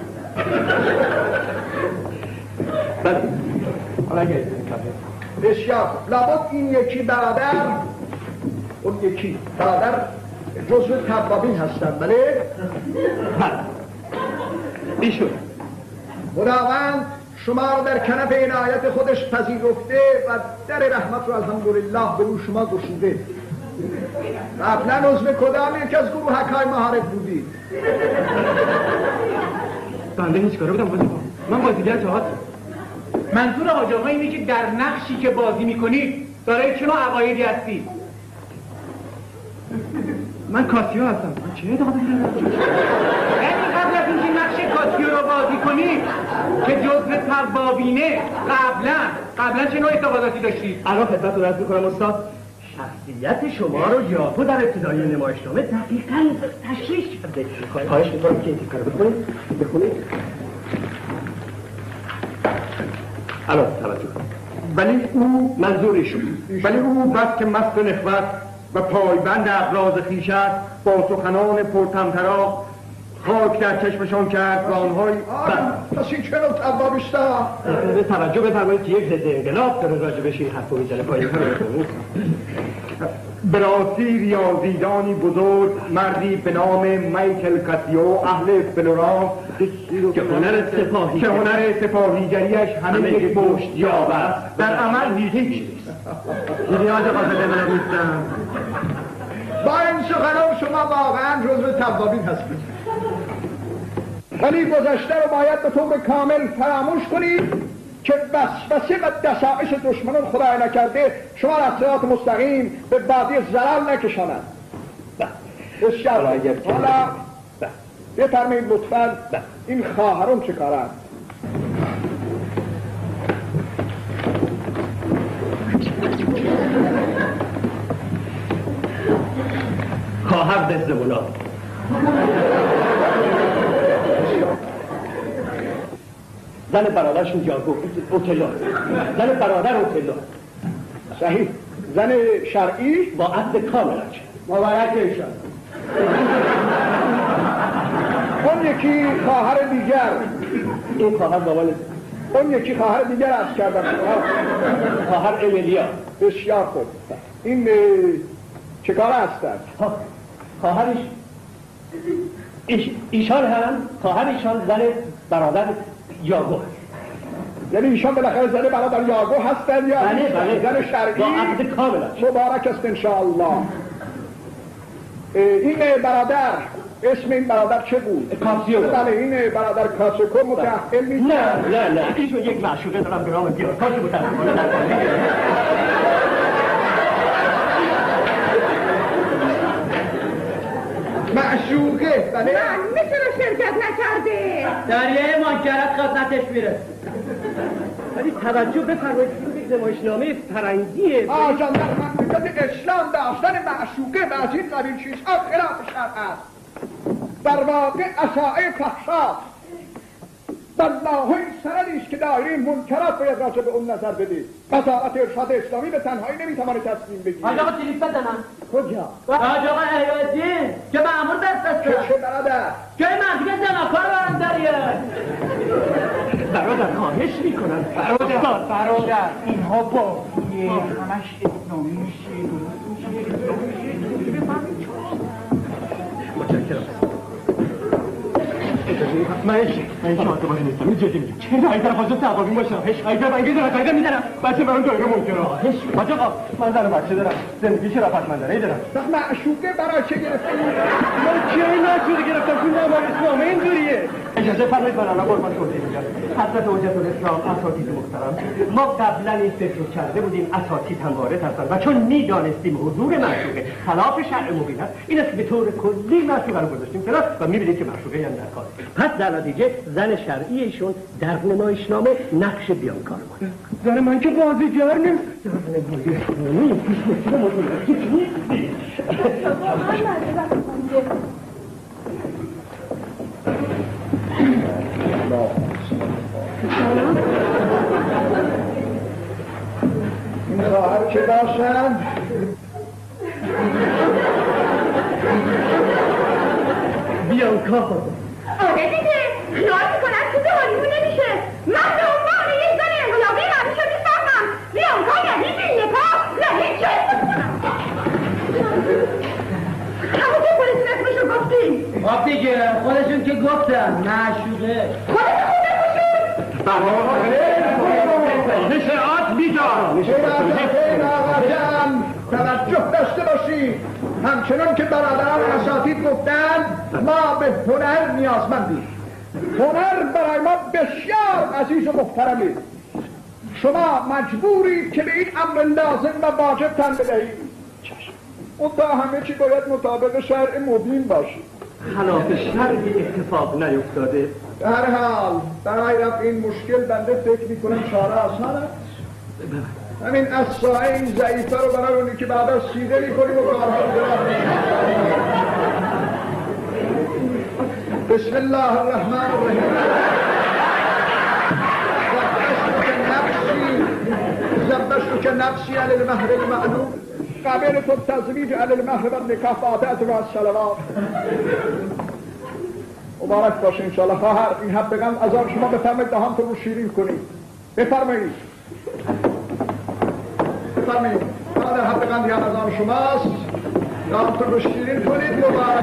بله حالا اگه بسیار لابد این یکی برادر اون یکی برادر جزو توابین هستن. بله بله ایشون خداوند شما رو در کنف عنایت خودش پذیرفته و در رحمت رو الحمدلله به رو شما گشوده. قبلا عضو کدام یکی از گروه حکای مهارت بودید؟ بنده هیچ کاره بودم بازی من بازیگر جهاد. منظور حاج آقا اینه که در نقشی که بازی میکنید دارای چه نوع عقایدی هستید؟ من کاسیو هستم. من چه اعتقاد کردم؟ یعنی قبل از اینکه نقش کاسیو رو بازی کنید که جزء توابینه قبلا قبلا چه نوع اعتقاداتی داشتید؟ الان خدمتتون عرض میکنم استاد شخصیت شما رو یاهو در ابتدای نمایشنامه دقیقاً تشریح کرده. خواهش میکنم که این تیکه رو بخونید بخونید. الان توجه کنید. ولی او منظورشون ولی او بس که مست نخوت و پایبند ابراز خویش است با سخنان پرطمطراق خاک در چشمشان کرد و آنهای پس این چه نوع توابیستا؟ به توجه بفرمایید که یک ضد انقلاب داره راجع بهش این حرفو میزنه پایین به راستی ریاضیدانی بزرگ مردی به نام مایکل کاسیو اهل فلورانس که هنر سپاهی که هنر سپاهیگریش همه یک مشت یاب است، در عمل هیچ نیست. ریاض قاصده من نیستم. با این سخنان شما واقعا جزو توابین هستید، ولی گذشته رو باید به طور کامل فراموش کنید که وسوسه و دسایش دشمنان خدای نکرده شما را صراط مستقیم به وادی ضلال نکشاند. بسیار حالا بفرمایید لطفاً این خواهران چه کارند؟ خواهر دزدمونا زن برادرشون جاگو اوتلا، زن برادر اوتلا. صحیح، زن شرعی با عقد کاملش. مبارک ایشان. اون یکی خواهر دیگر، این خواهر بابال اون یکی خواهر دیگر عرض کردم، خواهر امیلیا. بسیار خوب. این چه کار هستند؟ خواهرش ایش... ایشان هم خواهر ایشان زن برادر یاگو. یعنی ایشان بالاخره زن برادر یاگو هستن یا بله بله زن شرعی؟ با عقد کاملش. مبارک است انشاءالله. این برادر اسم این برادر چه بود؟ کاسیو. بله این برادر کاسیو متأهل نیست؟ نه نه نه ایشون یک معشوقه دارم به نام بیار کاسیو متأهل در معشوقه بله؟ من میتونه شرکت نکرده در یه مانکرت خدمتش میره. ولی توجه بفرمایید این نمایشنامه فرنگیه. آجان در مملکت اسلام داشتن معشوقه و از این قبیل چیزها خلاف شرع است. در واقع اشاعه فحشا والله این سندی است که دایره منکرات باید راجع به اون نظر بدید. وزارت ارشاد اسلامی به تنهایی نمیتواند تصمیم بگیرد. حاج آقا تلیف بزنم. کجا؟ حاج آقا احیای الدین که مأمور دست دسته چه برادر؟ که این مردی زناکار برم داریه. برادر خواهش میکنم برادر برادر اینها باقیه همش اسلامی میشه متشکرم. من من شما تو نیستم این جدی میگم چه رای در حاضر تعاقبی باشم هش ایده من گیرم قاعده میذارم بچه برام دایره ممکنه هش حاج آقا من زن بچه دارم زندگی شرافتمندانه دارم وقت معشوقه برای چه گرفتی؟ من کی معشوقه گرفتم تو نمای اسلام اینجوریه اجازه فرمایید من الان قربان توضیح میدم. حضرت حجت الاسلام اساتید محترم ما قبلا این فکر رو کرده بودیم اساتید هم وارد هستند و چون میدانستیم حضور معشوقه خلاف شرع مبین است این است به طور کلی معشوقه رو گذاشتیم کنار و میبینید که معشوقه هم در کار. پس در نتیجه زن شرعی ایشون در نمایشنامه نقش بیانکار بود. زن من که بازیگر نیست. زن بازیگر این خواهر که باشند بیانکار. آره دیگه خیال میکنم که دواریمون نمیشه. من به عنوان یک زن انقلابی معنیشو میفهمم. بیانکار یعنی بیله پا نه هیچ چیز بکنم. همون که خودتون اسمشو گفتیم. خب دیگه خودشون که گفتن معشوقه خودتون خودتون میشه آت بیجار این آقاجان توجه داشته باشید همچنان که برادران اساتید گفتند ما به هنر نیازمندیم. هنر برای ما بسیار عزیز و محترمه. شما مجبورید که به این امر لازم و واجب تن بدهید. اون تا همه چی باید مطابق شرع مبین باشید. خلاف شرعی اتفاق نیفتاده. در حال برای رفع این مشکل بنده فکر میکنم چاره آسان است. همین اصلاح این ضعیفه رو برای اونی که بعدا سیده میکنیم و کارها رو بسم الله الرحمن الرحیم. زبشت که نفسی علی المهر المعلوم قبل تو تزویج علی المهر و نکاح فاتحت و الصلوات. مبارک باشه انشاءالله. خواهر این حبگان از آن شما بفرمایید دهانتون رو شیرین کنید. بفرمایید بفرمایید در حبگان دیان از آن شماست. دهانتون رو شیرین کنید. مبارک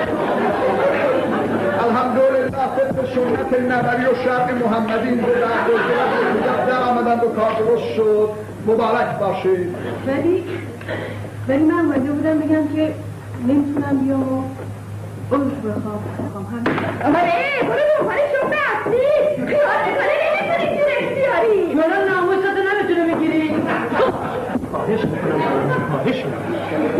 الحمدلله طبق سنت نبوی و شرع محمدی در آمدند و کار درست شد. مبارک باشید. ولی ولی من اومده بودم بگم که نمیتونم بیام و عذر بخوام. آره برو دنبال شغل اصلی. خیال میکنه نمیتونی زیر اختیاری. یالا ناموستو نمیتونه بگیری. خواهش میکنم خواهش میکنم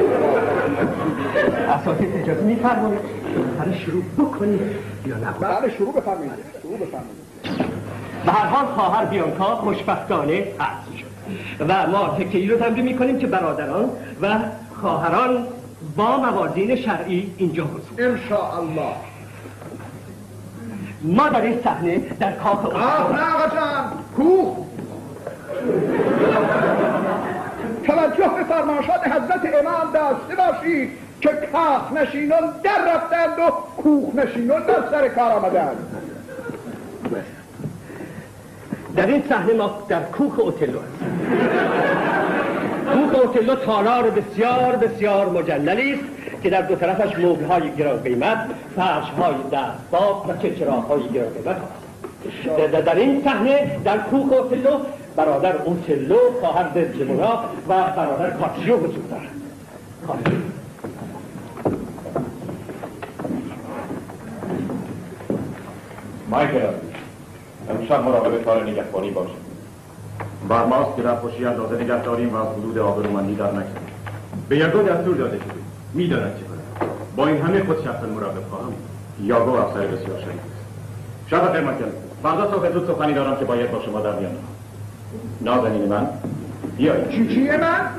اساتید اجازه میفرمایید برای شروع بکنید یا نه؟ بله شروع بفرمایید. شروع بفرمایید. به هر حال خواهر بیانکا خوشبختانه عصر شد و ما تکه‌ای رو تمرین میکنیم که برادران و خواهران با موازین شرعی اینجا حضور. انشاءالله. ما در این صحنه در کاخ آه نه آقا جان کوخ. توجه به فرمایشات حضرت امام داشته باشید که کاخ نشینان در رفتند و کوخ نشینان در سر کار آمدند. در این صحنه ما در کوخ اوتلو هستیم. کوخ اوتلو تالار بسیار بسیار مجللی است که در دو طرفش مبل‌های گران قیمت، فرش‌های دستباف و چراغ‌های گران قیمت هست. در این صحنه در کوخ اوتلو برادر اوتلو، خواهر دزدمونا و برادر کاتیو حضور دارند. مایکل امشب مراقب کار نگهبانی باشه. بر ماست که در خوشی اندازه نگه داریم و از حدود آبرومندی در نکنیم. به یاگو دستور داده شده میداند چه کنه. با این همه خود شخصا مراقب خواهم. یاگو افسر بسیار شریف است. شب بخیر مایکل. فردا صبح زود سخنی دارم که باید با شما در میان. نازنین من بیایید. چی چیه من؟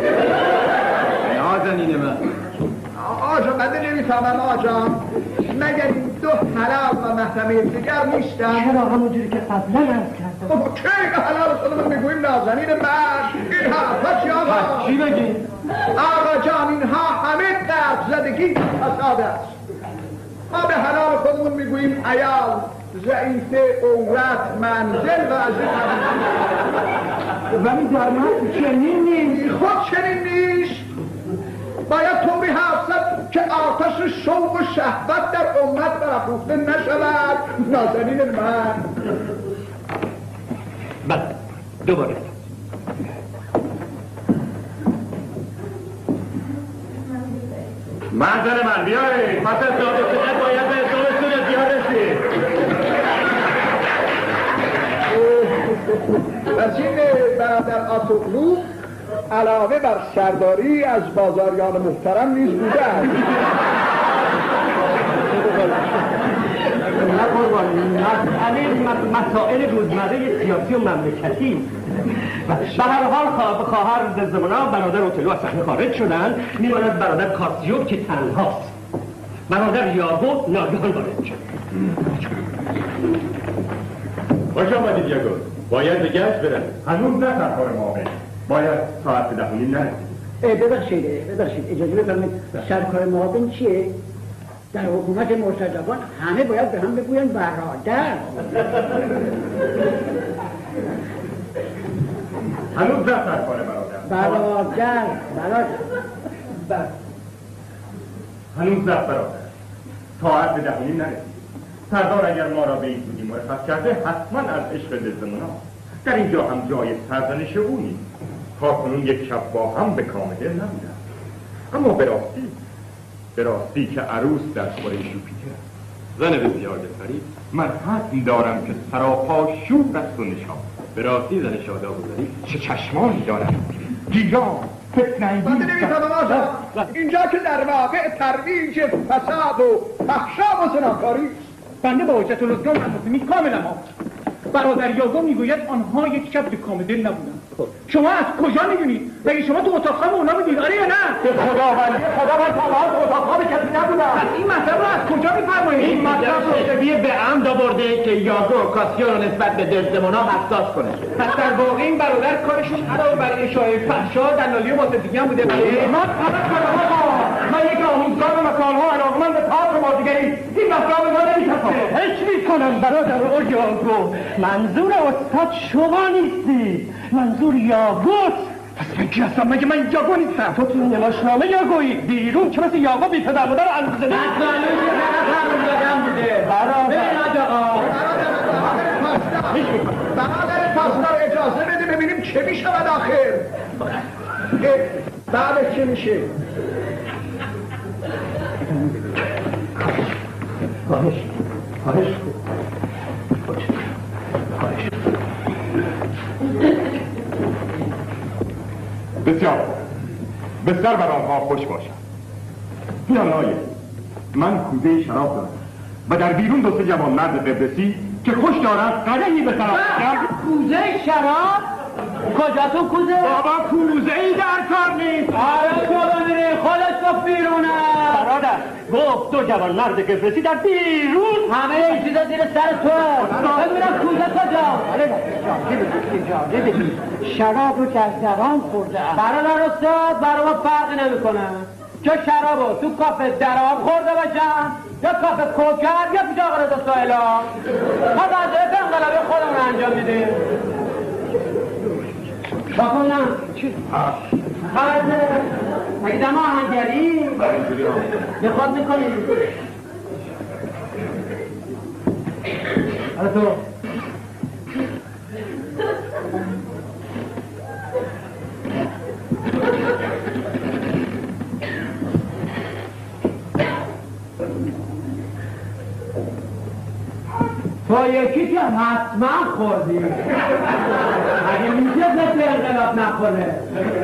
نازنین من. آجا من نمیفهمم آجا. مگر این دو حلال و محرمه دیگر نیستن؟ چرا همونجوری که قبلا عرض کردم؟ خب چه حلال خودمون میگوییم نازنین من؟ این حرفا چی آقا؟ چی بگیم؟ آقا جان اینها همه قرد زدگی فساد است. ما به حلال خودمون میگوییم عیال، ضعیفه، عورت، منزل و از این ولی در من چنین نیست. خود چنین نیست. باید طوری حرف زد که آتش شوق و شهوت در امت برافروخته نشود. نازنین من. بله دوباره منزل من بیایید. پس از داده شده باید به ازدواجتون زیاد رسید. از این برادر آتوغلو علاوه بر سرداری از بازاریان محترم نیز بودند. نه قربان، مسئله مسائل روزمره سیاسی و مملکتی به هر حال خواهر دزدمونا برادر اوتلو از صحنه خارج شدن. میماند برادر کاتیو که تنهاست. برادر یاگو ناگهان وارد شد. خوش آمدید یاگو. باید به گشت برم. هنوز نه سرکار معامل. باید ساعت دهونی نرسید. ببخشید ببخشید اجازه بفرمایید سرکار معاون چیه؟ در حکومت مرتضویان همه باید به هم بگوین برادر. هنوز نه سرکار برادر. برادر برادر بر... هنوز نه برادر. ساعت به دهونی نرسید. سردار اگر ما را به این زودی مرخص کرده حتما از عشق دزدمونا. در اینجا هم جای سرزنش او نیست. تا کنون یک شب با هم به کام دل نبودم. اما به راستی به راستی که عروس در خوره ژوپیتر زن بسیار دلفریب. من حد دارم که سراپا شور است و نشان. به راستی زن شادابوزنی چه چشمانی دارد. گیران فتنه انگیز. من نمیفهمم آجا. اینجا که در واقع ترویج فساد و فحشا و زناکاری است. بنده با حجت الاسلام و مسلمی کاملا موافقم. برادر یاگو میگوید آنها یک شب به کام دل نبودن. شما از کجا میدونید؟ مگه شما تو اتاق خواب اونا بودید؟ آره یا نه؟ به خداوندی خدا من تمام اتاق خواب کسی نبودم. پس این مطلب رو از کجا میفرمایید؟ این مطلب رو شبیه به عمد آورده که یاگو کاسیو رو نسبت به دزدمونا حساس کنه. پس در واقع این برادر کارشون علاوه بر اشاعه فحشا دلالی و واسه دیگه هم بوده. من طلب کنم آقا، من یک آموزگار مکانها علاقمند به تئاتر مازیگری این مطلب ما نمی‌شناسم. هیچ میکنم برادر یاگو، منظور استاد شما نیستی، منظور یاگوست. پس من کی هستم؟ مگه من یاگو نیستم؟ تو تو نمایشنامه یاگویی، بیرون که مثل یاگو بی پدر مادر اندازه نیست. برادر پاسدار اجازه بده ببینیم چه میشود آخر. بعدش چه میشه؟ خواهش خواهش خواهش بسیار بسیار بر آنها خوش باشد. بیان آیه، من کوزه شراب دارم و در بیرون دو سه جوان مرد قبرسی که خوش دارد قدهی به طرف کرد. کوزه شراب؟ کجاتون کوزه؟ بابا کوزه ای در کار نیست. آره تو بمیری خودش گفت بیرونه. برادر گفت دو جوان مرد قبرسی در بیرون. همه این چیزا زیر سر توه. ببینم کوزه کجا؟ شراب رو که از درام خورده. برادر استاد برای ما فرقی نمیکنه که شرابو تو کافه درام خورده باشن یا کافه کوکر یا پیش آقا رضا سایلا. ما وظایف انقلابی خودمون انجام میدیم. باکنم خبرده مگه دم آهنگری میخواد میکنی حالا تو تو یکی که حتما خوردی اگه میشه مثل انقلاب نخوره.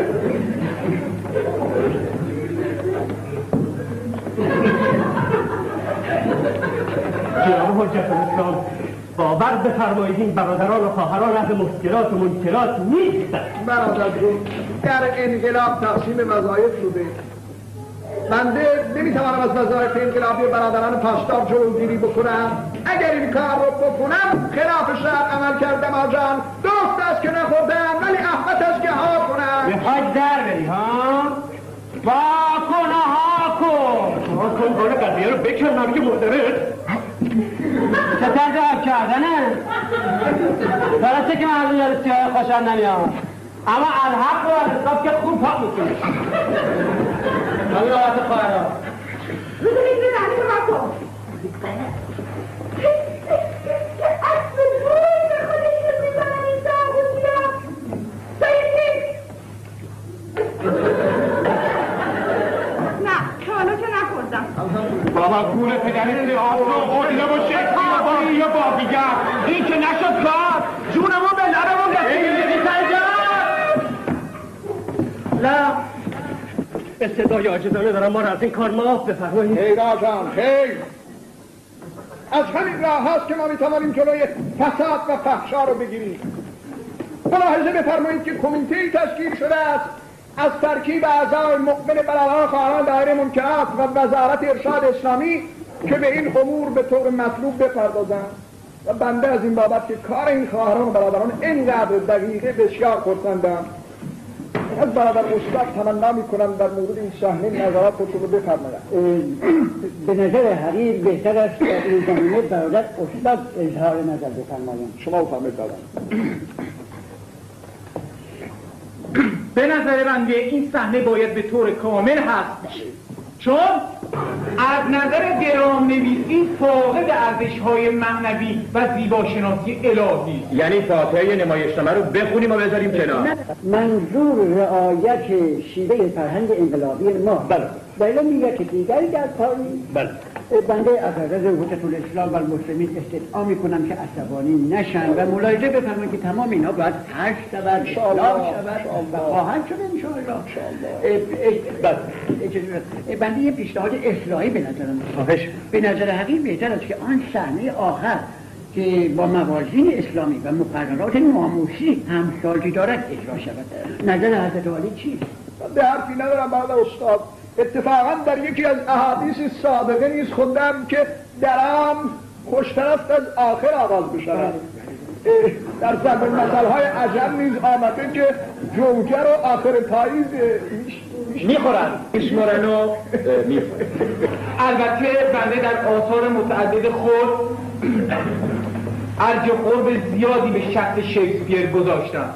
جناب حجت الاسلام باور بفرمایید این برادران و خواهران اهل مشکلات و منکرات نیستند. برادر جون در انقلاب تقسیم وظایف شده. بنده نمیتوانم از وظایف انقلابی برادران پاسدار جلوگیری بکنم. اگر این کار رو بکنم خلاف شرع عمل کردم آجان. درست است که نخوردم ولی احمد است که ها کنم. میخوای در بری ها؟ با کن ها کن ها کن کن قضیه رو بکن نمیگه مدرد چه طرز آب کردنه؟ درسته که مردم یاد سیاه خوشم نمیاد اما الحق و الحساب که خوب پاک میکنه. همین آقات خواهرها روزه میگه رنی به من کن اصل روی به خودش رو میزنم این داغوزی ها سایدی نه که حالا که نخوردم. بابا گول پدری آب رو خورده و شکلی و بایی یا باقیگر این که نشد کار جونمون به لرمون رسید. لا استدای عاجزانه دارم ما را از این کار معاف بفرمایید. خیر آجان خیر. از همین راه هست که ما میتوانیم جلوی فساد و فحشا رو بگیریم. ملاحظه بفرمایید که کمیته‌ای تشکیل شده است از ترکیب اعضای مقبل برادران خواهران دایره منکرات و وزارت ارشاد اسلامی که به این امور به طور مطلوب بپردازند و بنده از این بابت که کار این خواهران و برادران اینقدر دقیقه بسیار خرسندم. از برادر استاد تمنا میکنم در مورد این صحنه نظرات خودتون رو بفرمایید. به نظر حقیر بهتر است در این زمینه برادر استاد اظهار نظر بفرمایند. شما بفرمایید دادم. به نظر بنده این صحنه باید به طور کامل حذف بشه چون از نظر درام نویسی فاقد ارزش‌های معنوی و زیباشناسی الهی. یعنی فاتحه نمایشنامه رو بخونیم و بذاریم کنار. منظور رعایت شیوه فرهنگ انقلابی ما. بله. بله میگه که دیگری در کار نیست. بله. بنده از عرض حجت الاسلام و المسلمین استدعا میکنم که عصبانی نشن و ملاحظه بفرمایید که تمام اینا باید حل شود، اصلاح شود و خواهند شد انشاءالله. بنده یه پیشنهاد اصلاحی به نظرم خواهش. به نظر حقیر بهتر است که آن صحنه آخر که با موازین اسلامی و مقررات ناموسی همسازی دارد اجرا شود. نظر حضرت عالی چیست؟ به حرفی ندارم بعد استاد. اتفاقا در یکی از احادیث سابقه نیز خوندم که درم خوشتر است از آخر آغاز بشود. در ضرب المثل‌های عجم نیز آمده که جوجه رو آخر پاییز میخورن میشمارن و میخورن. البته بنده در آثار متعدد خود ارج قرب زیادی به شخص شکسپیر گذاشتم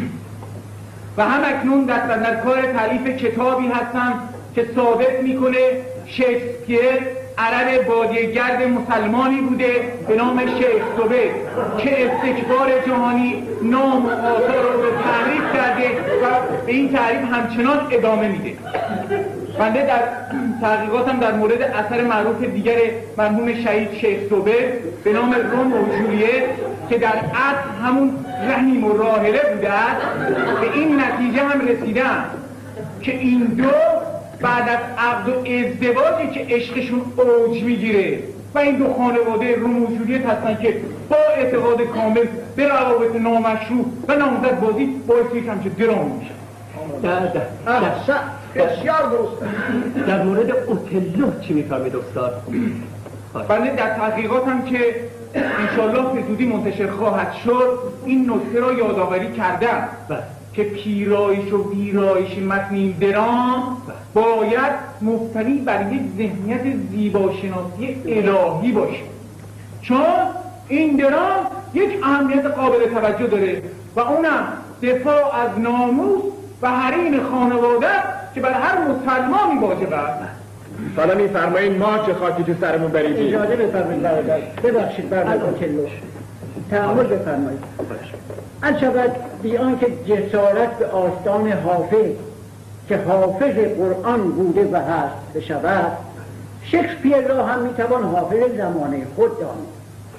و هم اکنون در صددکار تالیف کتابی هستم که ثابت میکنه شکسپیر عرب بادیه‌گرد مسلمانی بوده به نام شیخ زبیر که استکبار جهانی نام و آثار رو تحریف کرده و به این تحریف همچنان ادامه میده. بنده در تحقیقاتم در مورد اثر معروف دیگر مرحوم شهید شیخ زبیر به نام روم و جولیت که در اصل همون رحیم و راحله بوده است به این نتیجه هم رسیدم که این دو بعد از عقد و ازدواجی که عشقشون اوج میگیره و این دو خانواده روم و جولیت هستن که با اعتقاد کامل به روابط نامشروع و نامزد بازی باعث یک همچه درام میشه. در در بسیار درسته. در مورد اوتلو چی میفهمید استاد؟ بنده در تحقیقاتم که انشالله به زودی منتشر خواهد شد این نکته را یادآوری کردم که پیرایش و ویرایش متن این درام باید مبتنی بر یک ذهنیت زیباشناسی الهی باشه، چون این درام یک اهمیت قابل توجه داره و اونم دفاع از ناموس و حریم خانواده که بر هر مسلمانی واجب است. حالا میفرمایید ما چه خاکی تو سرمون بریدیم؟ اجازه بفرمایید برادر. ببخشید برادر اوتلو، تأمل بفرمایید. از شود بیان که جسارت به آستان حافظ که حافظ قرآن بوده و هست بشود، شکسپیر را هم میتوان حافظ زمانه خود دانید.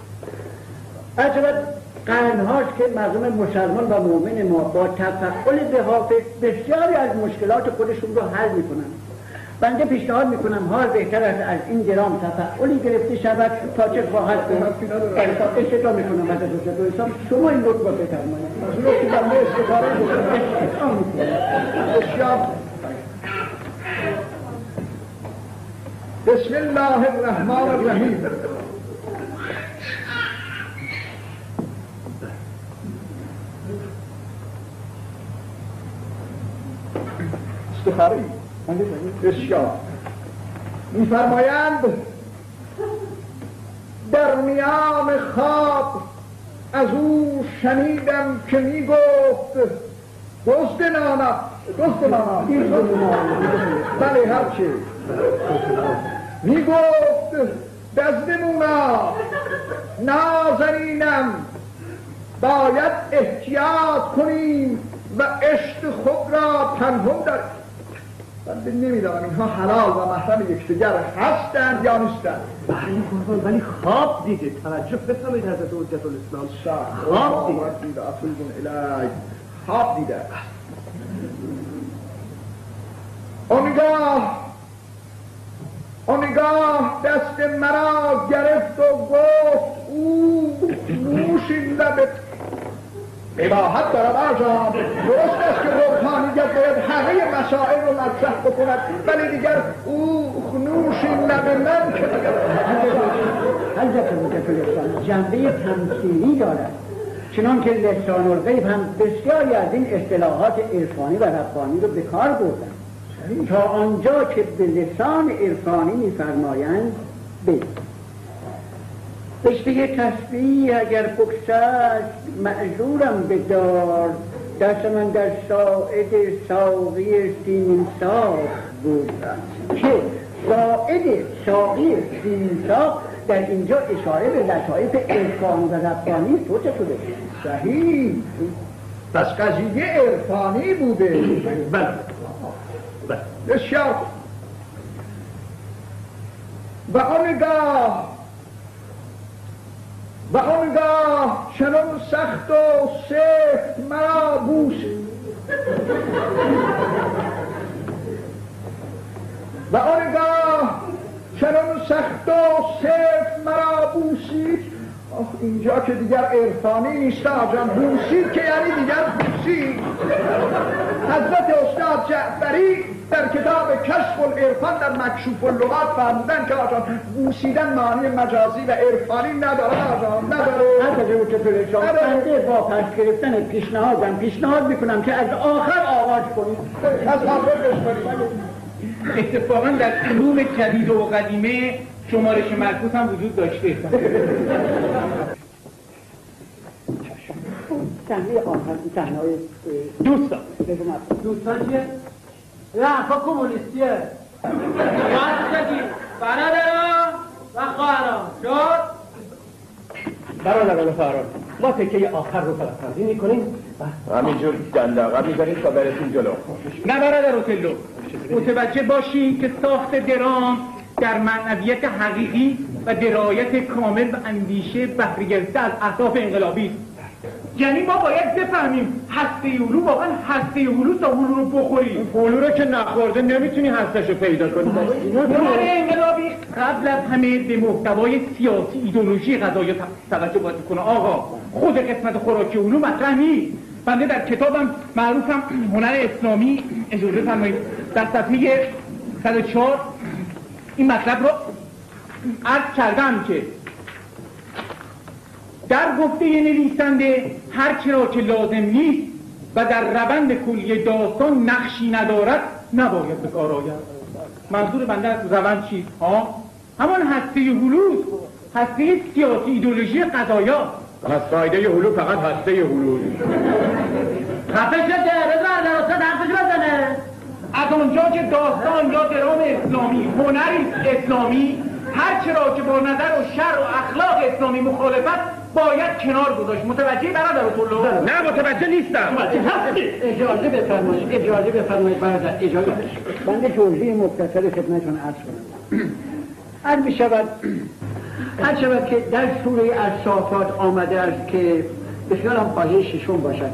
از شود قرنهاست که مردم مسلمان و مؤمن ما با تفعل به حافظ بسیاری از مشکلات خودشون رو حل میکنن. بنده پیشنهاد میکنم حال بهتر است از این درام تفعلی گرفته شود تا چه خواهد به استفاده میکنم از دوستان شما این لطفا بفرمایید. مسئله که بنده استفاده میکنم بسیار. بسم الله الرحمن الرحیم. استخاری بسیار میفرمایند در میان خواب از او شنیدم که میگفت دزد نانا دزد نانا بله هرچی میگفت دزدمونا نازنینم باید احتیاط کنیم و عشق خود را پنهان در بنده نمیدانم اینها حلال و محرم یکدیگر هستند یا نیستند. ولی خواب دیده. توجه بفرمایید حضرت حجت الاسلام. خواب دیده. خواب دیده. اونگاه اونگاه دست مرا گرفت و گفت او نوشی لبت اباحت دارد آجام. درست است که روحانیت باید همه مسائل رو مطرح بکند، ولی دیگر او خنوش لب من که حضرت حجت الاسلام جنبه تمثیلی دارد، چنان که لسان الغیب هم بسیاری از این اصطلاحات عرفانی و ربانی رو به کار بردن تا آنجا که به لسان عرفانی می‌فرمایند به بشته تسبیح اگر بکسد معذورم بدار، دست من در ساعد ساقی سیمین ساق بود که ساعد ساقی سیمین ساق در اینجا اشاره به لطایف عرفانی و ربانی توجه شده. صحیح، پس قضیه عرفانی بوده. بله بسیار. و آنگاه و آنگاه چنان سخت و سفت مرا بوسید و آنگاه چنان سخت و سفت مرا بوسید اینجا که دیگر عرفانی نیست آجان، بوسی که یعنی دیگر بوسی. حضرت استاد جعفری در کتاب کشف العرفان در مکشوف اللغات فرمودن که آجان بوسیدن معنی مجازی و عرفانی نداره آجان، نداره. حتی رو که پلشان بنده با پس گرفتن پیشنهادم پیشنهاد میکنم که از آخر آغاز کنید، از آخر بشکنید. اتفاقا در علوم جدید و قدیمه شمارش معکوس هم وجود داشته. صحنه آخر صحنه‌های دوستان دوستان چیه؟ رفا کمونیستیه واسطگی برادران و خواهران شد. برادران و خواهران ما تکه آخر رو فلسفی میکنیم همینجور دنداغه میذاریم تا برسیم جلو. نه برادر اوتلو، متوجه باشی که ساخت درام در معنویت حقیقی و درایت کامل و اندیشه بهره گرفته از اهداف انقلابی است. یعنی ما باید بفهمیم هسته هلو واقعا هسته هلو تا هلو رو بخوریم. هلو رو که نخورده نمیتونی هستش رو پیدا کنی. هنر انقلابی قبل از همه به محتوای سیاسی ایدئولوژی قضایا توجه باید کنه. آقا خود قسمت خوراکی هلو مطرح نیست. بنده در کتابم معروفم هنر اسلامی اجازه فرمایید در صفحه صد و چهار این مطلب رو عرض کردم که در گفته نویسنده هر چی را که لازم نیست و در روند کلی داستان نقشی ندارد نباید به کار آید. منظور بنده از روند چیست؟ ها؟ همان هسته هلو، هسته سیاسی ایدئولوژی قضایا. از فایده هلو فقط هسته هلو. خفه شده رضا در استاد حرفش بزنه. از آنجا که داستان یا درام اسلامی هنری اسلامی هر چرا که با نظر و شرع و اخلاق اسلامی مخالفت باید کنار گذاشت. متوجه برادر طلو؟ نه متوجه نیستم. اجازه بفرمایید اجازه بفرمایید برادر اجازه. بنده توضیح مختصر خدمتتون عرض کنم. عرض می شود عرض شود که در سوره الصافات آمده است که بسیار هم پایه ششم باشد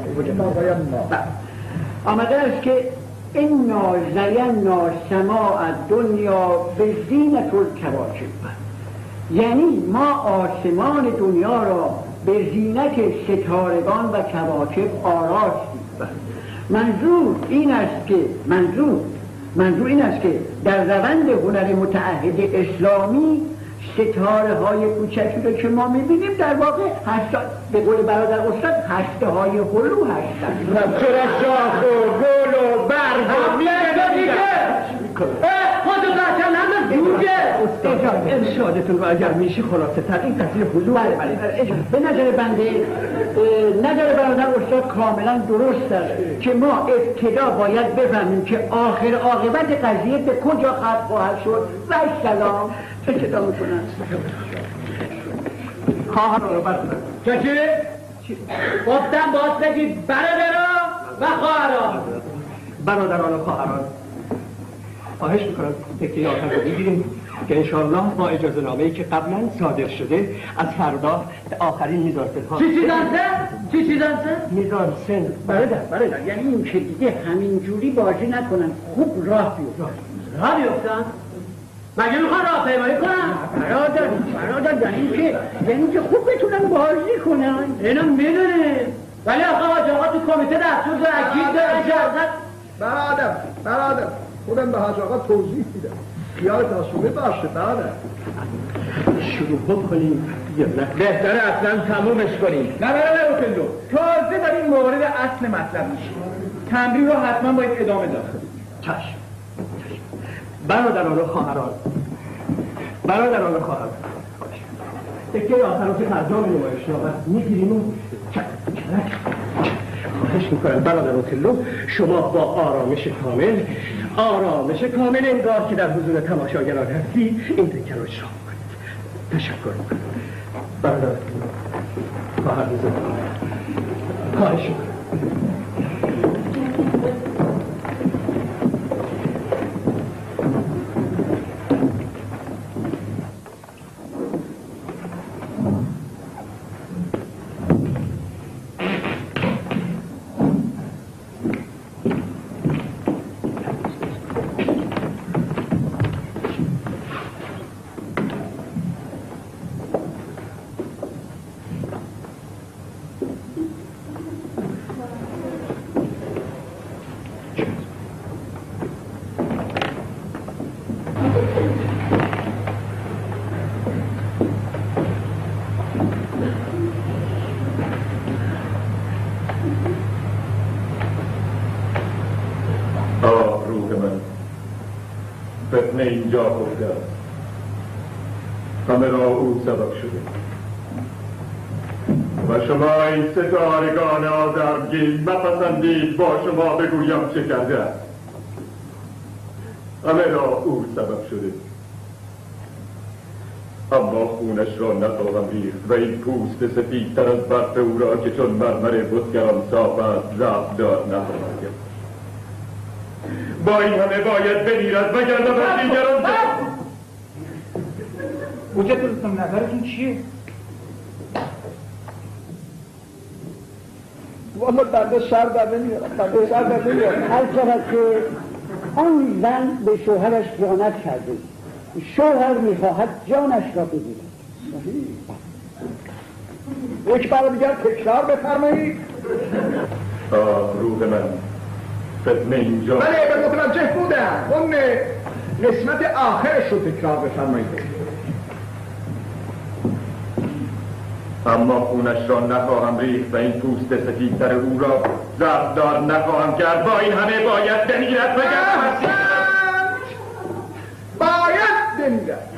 آمده است که انا زینا سماء الدنیا بزینة الکواکب، یعنی ما آسمان دنیا را به زینت ستارگان و کواکب آراستیم. منظور این است که منظور منظور این است که در روند هنر متعهد اسلامی ستاره های کوچکی رو که ما میبینیم در واقع هشتا به قول برادر استاد هسته های هلو هستند. چرا شاخ و گل و برگ و میگه خود رو قطعا هم جوجه ارشادتون رو اگر میشه خلاصه تر این تصویر هلو. بله بله به نظر بنده نظر برادر استاد کاملا درست است که ما ابتدا باید بفهمیم که آخر عاقبت قضیه به کجا ختم خواهد شد. و سلام ابتدا میکنم خواهر رو برادر چه گفتم باز بگید برادران و خواهران. برادران و خواهران خواهش میکنم تکه آخر رو بگیریم که انشاءالله با اجازه نامه‌ای که قبلا صادر شده از فردا آخرین میزانسن ها. چی چیزانسن؟ چی چیزانسن؟ میزانسن برادر برادر یعنی این که دیگه همین جوری بازی نکنن، خوب راه بیفتن. راه بیفتن؟ مگه میخوان راه پیمایی کنن؟ برادر برادر یعنی که یعنی که خوب بتونن بازی کنن. اینو میدونه ولی آقا حاج آقا تو کمیته دستور و اکید دارن که حضرت برادر برادر خودم به حاج آقا توضیح میدم، خیال تاسوبه باشه برادر. شروع بکنیم یا نه؟ بهتره اصلا تمومش کنیم. نه برادر اوتلو، تازه در این مورد اصل مطلب میشه. تمرین رو حتما باید ادامه داد. چشم برادران و خواهران برادران و خواهران تکه آخر رو که فردا می نمایش نامه میگیریم و خواهش میکنم برادر اوتلو شما با آرامش کامل آرامش کامل انگار که در حضور تماشاگران هستی این تکه رو اجرا کنید. تشکر میکنم برادر اوتلو خواهر بزرگ خواهش میکنم. فتنه اینجا خورده است. همه را او سبب شده و شما این ستارگان آزرمگین مپسندید با شما بگویم چه کرده است. همه را او سبب شده، اما خونش را نخواهم ریخت و این پوست سفیدتر از برف او را که چون مرمر بتگران صاف است ضبط دار نخواهم کرد. با این همه باید بمیرد وگرنه بر دیگران حجتالاسلام نظرتون چیه؟ والا بنده سر در نمیارم، بنده سر در نمیارم. هر شود که آن زن به شوهرش خیانت کرده، شوهر میخواهد جانش را بگیرد. یک بار دیگر تکرار بفرمایید. آه روح من، فتنه اینجا. بله به متوجه بودم، اون قسمت آخرش رو تکرار بفرمایید. اما خونش را نخواهم ریخت و این پوست سفیدتر او را ضبطدار نخواهم کرد. با این همه باید بمیرد وگرنه باید بمیرد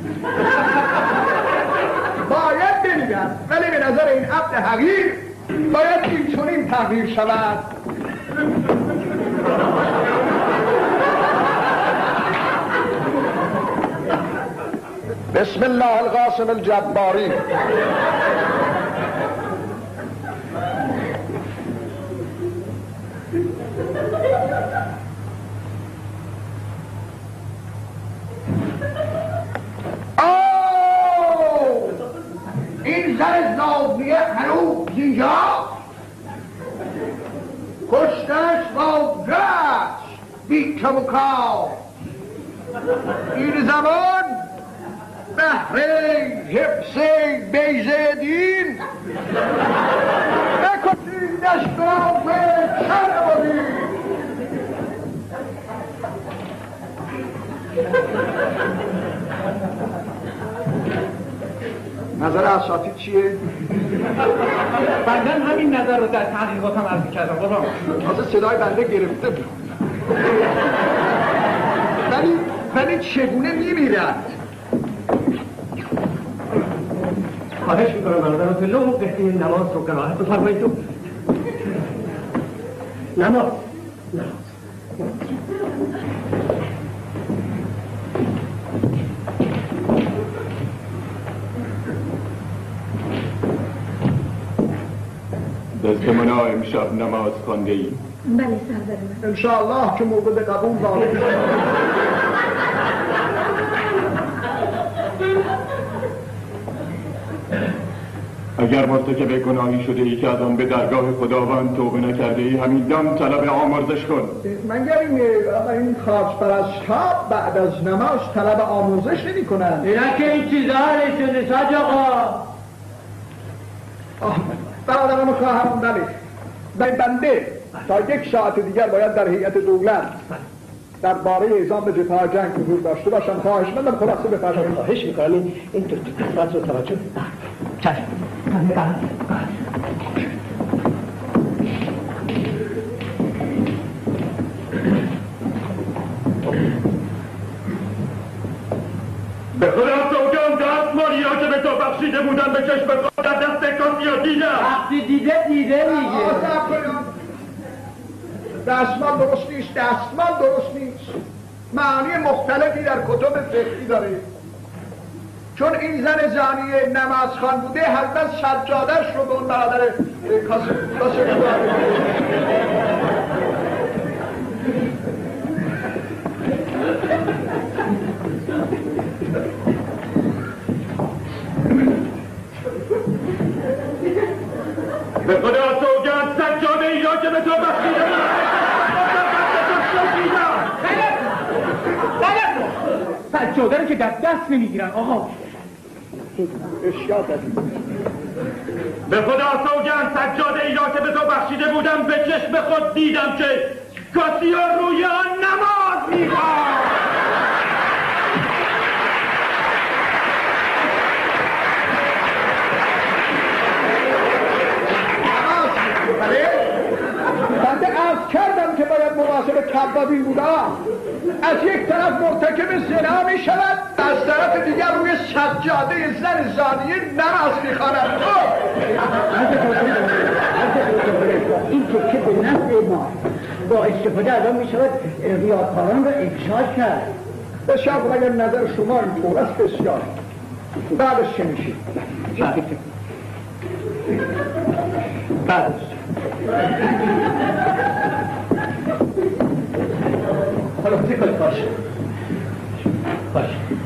باید بمیرد ولی به نظر این عبد حقیر باید این چنین تغییر شود. بسم الله القاسم الجباری. این زن زاویه هنوز اینجا کشتش با گشت بی کم و کار. این زمان بهره حفظ بیض دین بکشیدش را به چند بودی. نظر اساتید چیه؟ بنده همین نظر رو در تحقیقاتم عرض کردم. قربان تازه صدای بنده گرفته بود. ولی ولی چگونه میمیرد؟ خواهش میکنم برادران لو قصه نماز رو قرائت بفرمایید. نماز دستمنا امشب نماز خوانده ایم. بله سرور من. انشاءالله که موقع به قبول داریم. اگر مرتکب گناهی شده ای که از آن به درگاه خداوند توبه نکرده ای همین دم طلب آمرزش کن. مگر این این خاص پرست ها بعد از نماز طلب آموزش نمی کنند؟ اینا که این چیزها رسونه ساج آقا. برادران خواهران بله بله بنده تا یک ساعت دیگر باید در هیئت دولت در باره اعزام به جبهه جنگ حضور داشته باشم. خواهش مندم خلاصه بفرمایید. خواهش میکنم این این تو تو رو توجه چشم. به خدا سوگند دستمالیا که به تو بخشیده بودن به چشم خود در دست کاسیا دیدم. وقتی دیده دیده میگه. دستمال درست نیست، دستمال درست نیست، معنی مختلفی در کتب فقهی داره. چون این زن زانیه نمازخوان بوده حتما سجادش رو به اون برادر کاسه داره. به خدا سوگند سجاده ای را که به تو بخشیده سجاده رو که در دست نمیگیرن آقا. به خدا سوگند سجاده ای را که به تو بخشیده بودم به چشم خود دیدم که کاسیا روی آن نماز می‌خواند. بله البته عرض کردم که باید مواظب کذابی بودم. از یک طرف مرتکب زنا می شود، از طرف دیگر روی سجاده زن زانیه نماز می خواند. این تکه به نفع ما با استفاده از آن می شود ریاکاران را افشا کرد. بسیار اگر نظر شما اینطور است بسیار. بعدش چه میشه؟ بعدش حالا چه کنی؟ باشه باشه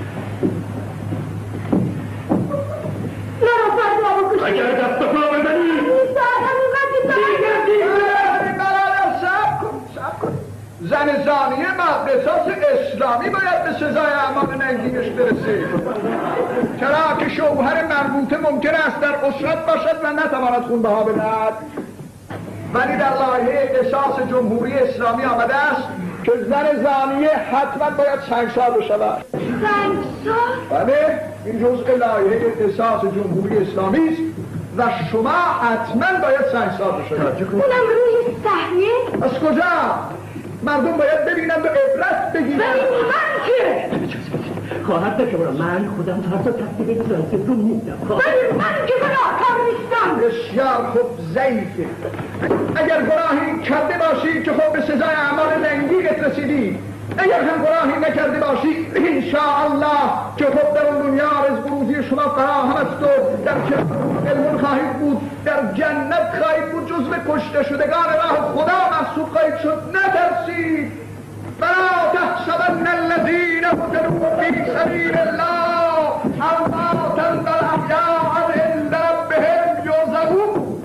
نرو فردا بکشی. اگر دست و پا بزنی نیستن همونقدر دیگر دیگر برادر سب کن سب کن. زن زانیه بر اساس اسلامی باید به سزای اعمال ننگینش برسه، چرا که شوهر مربوطه ممکن است در اسرت باشد و نتواند خون بها بدهد، ولی در لایحه قصاص جمهوری اسلامی آمده است که زن زانیه حتما باید سنگسار بشود. سنگسار؟ بله، این جزء لایحه قصاص جمهوری اسلامی است و شما حتما باید سنگسار بشود. اونم روی صحنه؟ از کجا؟ مردم باید ببینند و عبرت بگیرند. ولی من که خواهر بکنم من خودم فردا تکلیف سیاستون نیستم. ولی من که گناهکار نیستم. بسیار خوب، ضعیفه. اگر گناهی کرده باشی که خب به سزای اعمال ننگینت رسیدی، اگر هم گناهی نکرده باشی انشاءالله که خب در اون دنیا رزق روزی شما فراهم است و در علمون خواهید بود، در جنت خواهید بود، جزو کشته شدگان راه خدا محسوب خواهید شد. نترسید. فلا تحسبن الذين قتلوا في سبيل الله امواتا بل احياء عند ربهم يرزقون.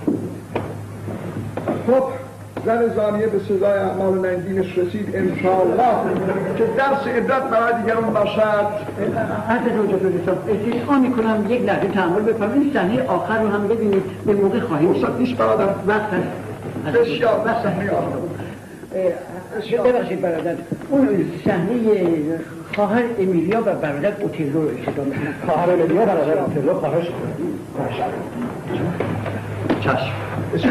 خب زن زانیه به سزای اعمال ننگینش رسید انشاءالله که درس عبرت برای دیگران باشد. حضرت حجت الاسلام اتفاق میکنم یک لحظه تحمل بکنم، این صحنه آخر رو هم ببینید، به موقع خواهیم فرصت نیست برادر. وقت هست. بسیار وقت صحنه آخر. ببخشید برادر، اون صحنه خواهر امیلیا و برادر اوتلو رو اشتباه میکنم. خواهر امیلیا برادر اوتلو خواهش چشم.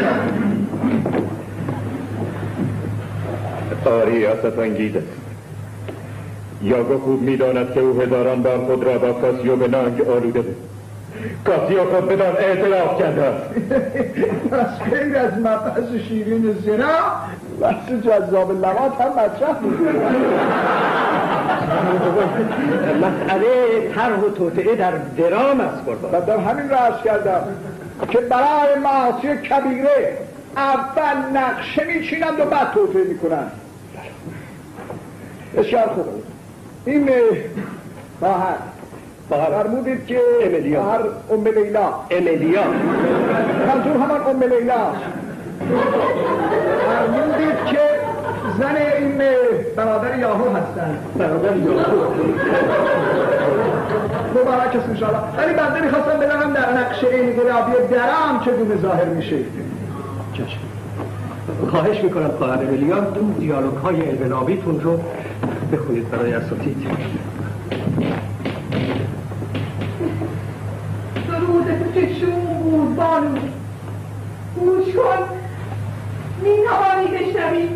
آری اسف انگیز است. یاگو خوب میداند که او هزاران بار خود را با کاسیو به ننگ آلوده بود. کاسیو خود بدان اعتراف کرده است. از غیر از مبحث شیرین زنا بحث جذاب لغات هم مطرح می‌کنه. مسئله طرح و توطئه در درام است قربان. و در همین را عرض کردم که برای معاصی کبیره اول نقشه میچینند و بعد توطئه میکنند. بسیار خوب. این خواهر فرمودید که امیلیا خواهر ام لیلا امیلیا منظور همان ام لیلا فرمودید که زن این برادر یاهو هستند. برادر یاهو مبارک است انشاءالله. ولی بنده میخواستم بدانم در نقشه انقلابی درام چگونه ظاهر میشه. چشم. خواهش میکنم خواهر امیلیا اون دیالوگ های انقلابیتون رو بخونید برای اساتید. درود چشون بود بانو، گوش کن میتوانی بشنوی.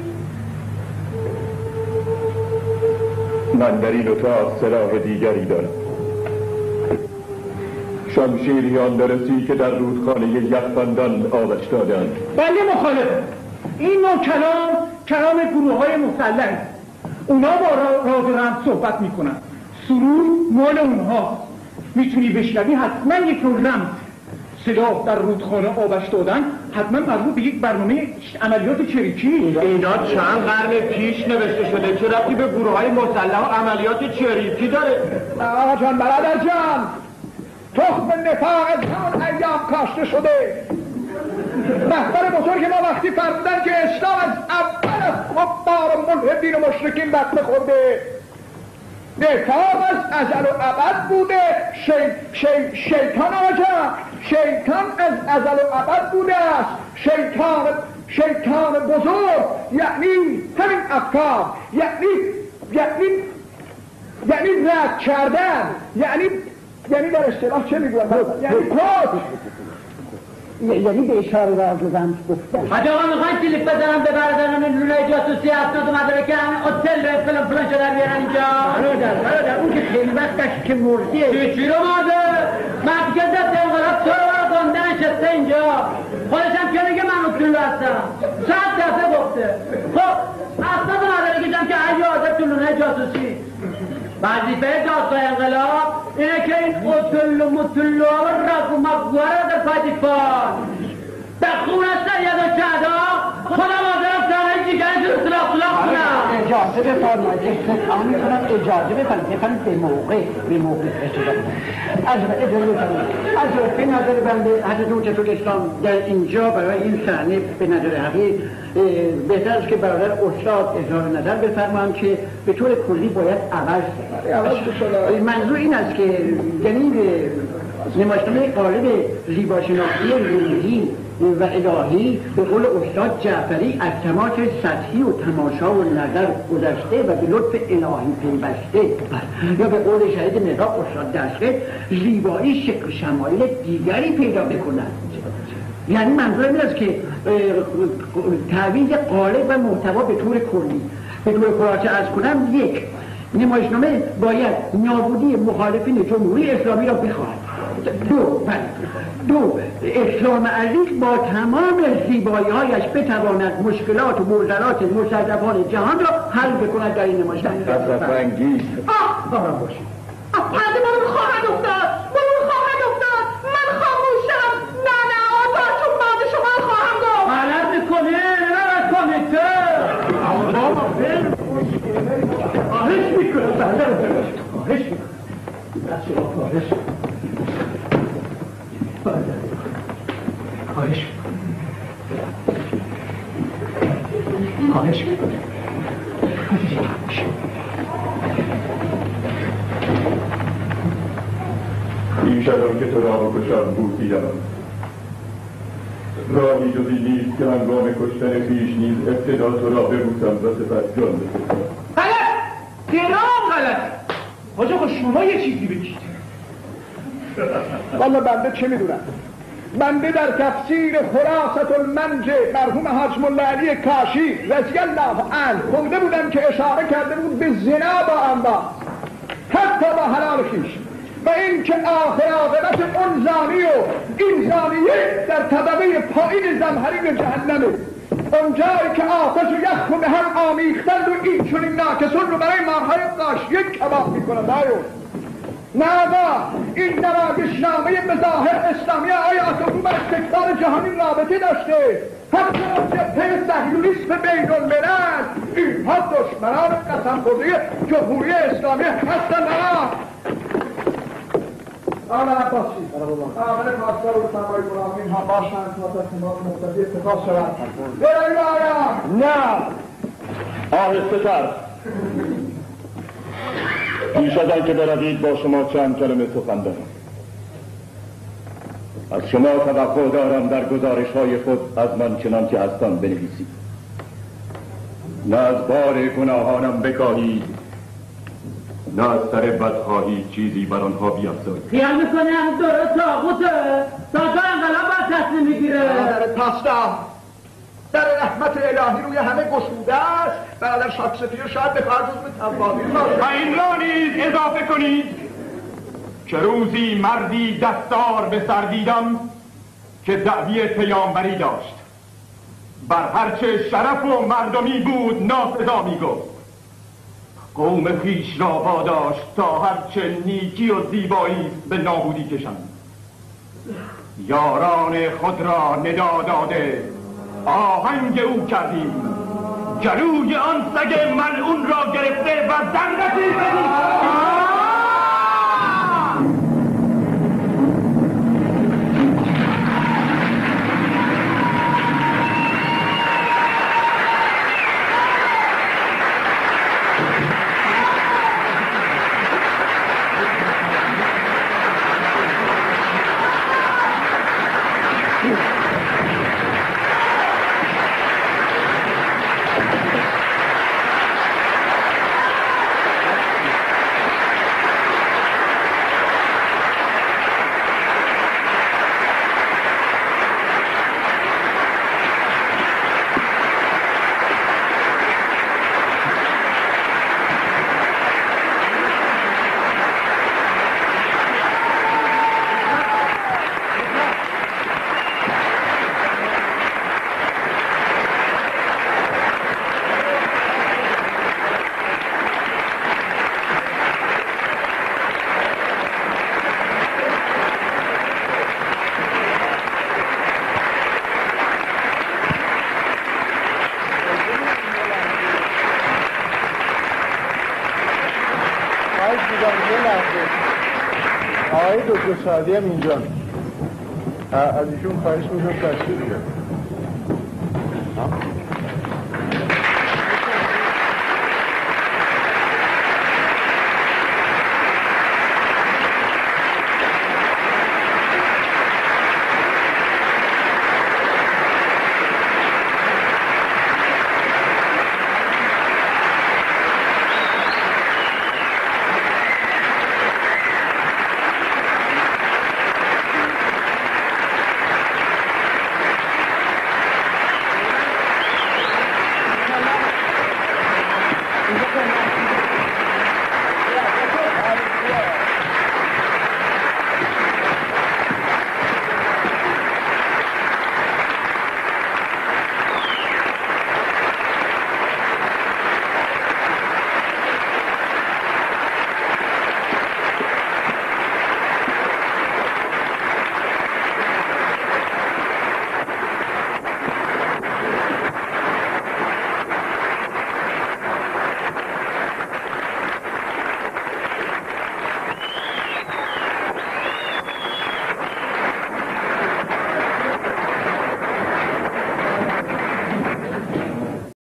من در این اتاق سلاح دیگری دارم. شمشیری آندرسی که در رودخانه یخبندان آبش دادند. بله مخالف. این نوع کلام کلام گروه های مسلح، اونا با راز و رمز صحبت میکنن، سرود مال اونها. میتونی بشنوی حتما یک نوع رمز. سلاح در رودخانه آبش دادن حتما مربوط به یک برنامه عملیات چریکی. اینا چند قرن پیش نوشته شده، چه ربطی به گروه های مسلح و عملیات چریکی داره؟ آقا جان برادر جان، تخم نفاق از همون ایام کاشته شده. محضر بزرگ ما وقتی فرمودن که اسلام از اول از کفار ملحدین و مشرکین بطمه خورده، نفاق از ازل و ابد بوده. شی... شی... شیطان آجا شیطان از ازل و ابد بوده است. شیطان شیطان بزرگ یعنی همین افکار، یعنی یعنی یعنی رد کردن، یعنی یعنی در اصطلاح چه میگویم؟ یعنی کد یعنی به اشاره راز دادم گفتم. حاج آقا میخواین کلیپ بزنم به برادرم این لونه جاسوسی اسناد و مدارک هتل فلان فلان شده در بیارن اینجا. برادر برادر اون که خیلی وقتش که مرده. چی چی رو مرده؟ مرکز انقلاب تو رو گنده نشسته اینجا. خودش هم که میگه من اطلو هستم. صد دفعه گفته. خب اسناد و مدارکش هم که هر یاده تو لونه جاسوسی. وظیفه دادگاه انقلاب اینه که این اطلو مطلو و رفت و مقوره در پاتیفان در خونه سید و شهدا خودم آدرم سرهای جیگرش رو سلاخ سلاخ کنم. اجازه بفرمایید استثناء میکنم اجازه بفرمایید بفرمایید به موقع به موقع رسیدم. از اجازه بفرمایید از به نظر بنده حضرت حجت الاسلام در اینجا برای این صحنه به نظر حقیق بهتر است که برادر استاد اظهار نظر بفرمایند که به طور کلی باید عوض شود. منظور این است که یعنی نمایشنامه قالب زیباشناسی روحی و الهی به قول استاد جعفری از تماس سطحی و تماشا و نظر گذشته و به لطف الهی پیوسته یا به قول شهید نقاب استاد دستگاه زیبایی شکل شمایل دیگری پیدا بکنند. یعنی منظور این است که تعویض قالب و محتوا به طور کلی به طور خلاصه عرض کنم یک نمایشنامه باید نابودی مخالفین جمهوری اسلامی را بخواهد. دو دو اسلام عزیز با تمام زیبایی هایش بتواند مشکلات و معضلات مستضعفان جهان را حل بکند در این نمایشنامه. تصفنگی آه آرام باشید. پرده ما رو خواهد افتاد ما رو خواهد افتاد من خاموشم. نه نه آقا چون بعد شما رو خواهم گفت. غلط میکنی نرد کنید تو خواهش میکنم خواهش میکنم دست شما خواهش خواهش خواهش این شدم که تو را بکشم بودیم راهی جزی نیست که هنگام کشتن پیش نیز ابتدا تو را ببوسم و سپس جان بسپارم. غلط درام غلط. حاج آقا شما یه چیزی بگید. والا بنده چه میدونم. بنده در تفسیر خلاصة المنج مرحوم حاج ملا علی کاشی رضی الله عنه خونده بودم که اشاره کرده بود به زنا با انواع حتی با حلال خویش و این که آخر عاقبت اون زانی و این زانیه در طبقه پایین زمهرین جهنمه. اونجایی که آتش و یخ رو به هم آمیختند و این چنین ناکسون رو برای ماهای قاشیه کباب میکنند. آیو نه آقا این نمایشنامه به ظاهر اسلامی آیا اتفاق با استکبار جهانی رابطه داشته؟ حتی جبهه صهیونیسم بین الملل اینها دشمنان قسم خوردی جمهوری اسلامی هستند. آقا عباسی آقا پاسدار و سمای غلامی ها باشند تا تصمیمات مختلفی اتفاق شود. برای آیا نه آهسته تر پیش از آن که بروید با شما چند کلمه سخن دارم. از شما توقع دارم در گزارش های خود از من چنان که هستم بنویسید. نه از بار گناهانم بکاهید نه از سر بدخواهی چیزی بر آنها بیافزایید. خیال میکنه هم دوره طاغوته تا تا انقلاب باید تصمیم میگیره. برادر پاسدار در رحمت الهی روی همه گشوده است. برادر شاکسپیر شاید به کار جزو تواضع و این را نیز اضافه کنید که روزی مردی دستار به سر دیدم که دعوی پیامبری داشت. بر هرچه شرف و مردمی بود ناسزا میگفت. قوم خویش را واداشت تا هرچه نیکی و زیبایی به نابودی کشند. یاران خود را ندا داده آهنگ او کردیم. جلوی آن سگ ملعون را گرفته و زنگتی زدیم. لحظه آقای دکتر سعدی هم اینجا از ایشون خواهش میکنم تشریف بیارید.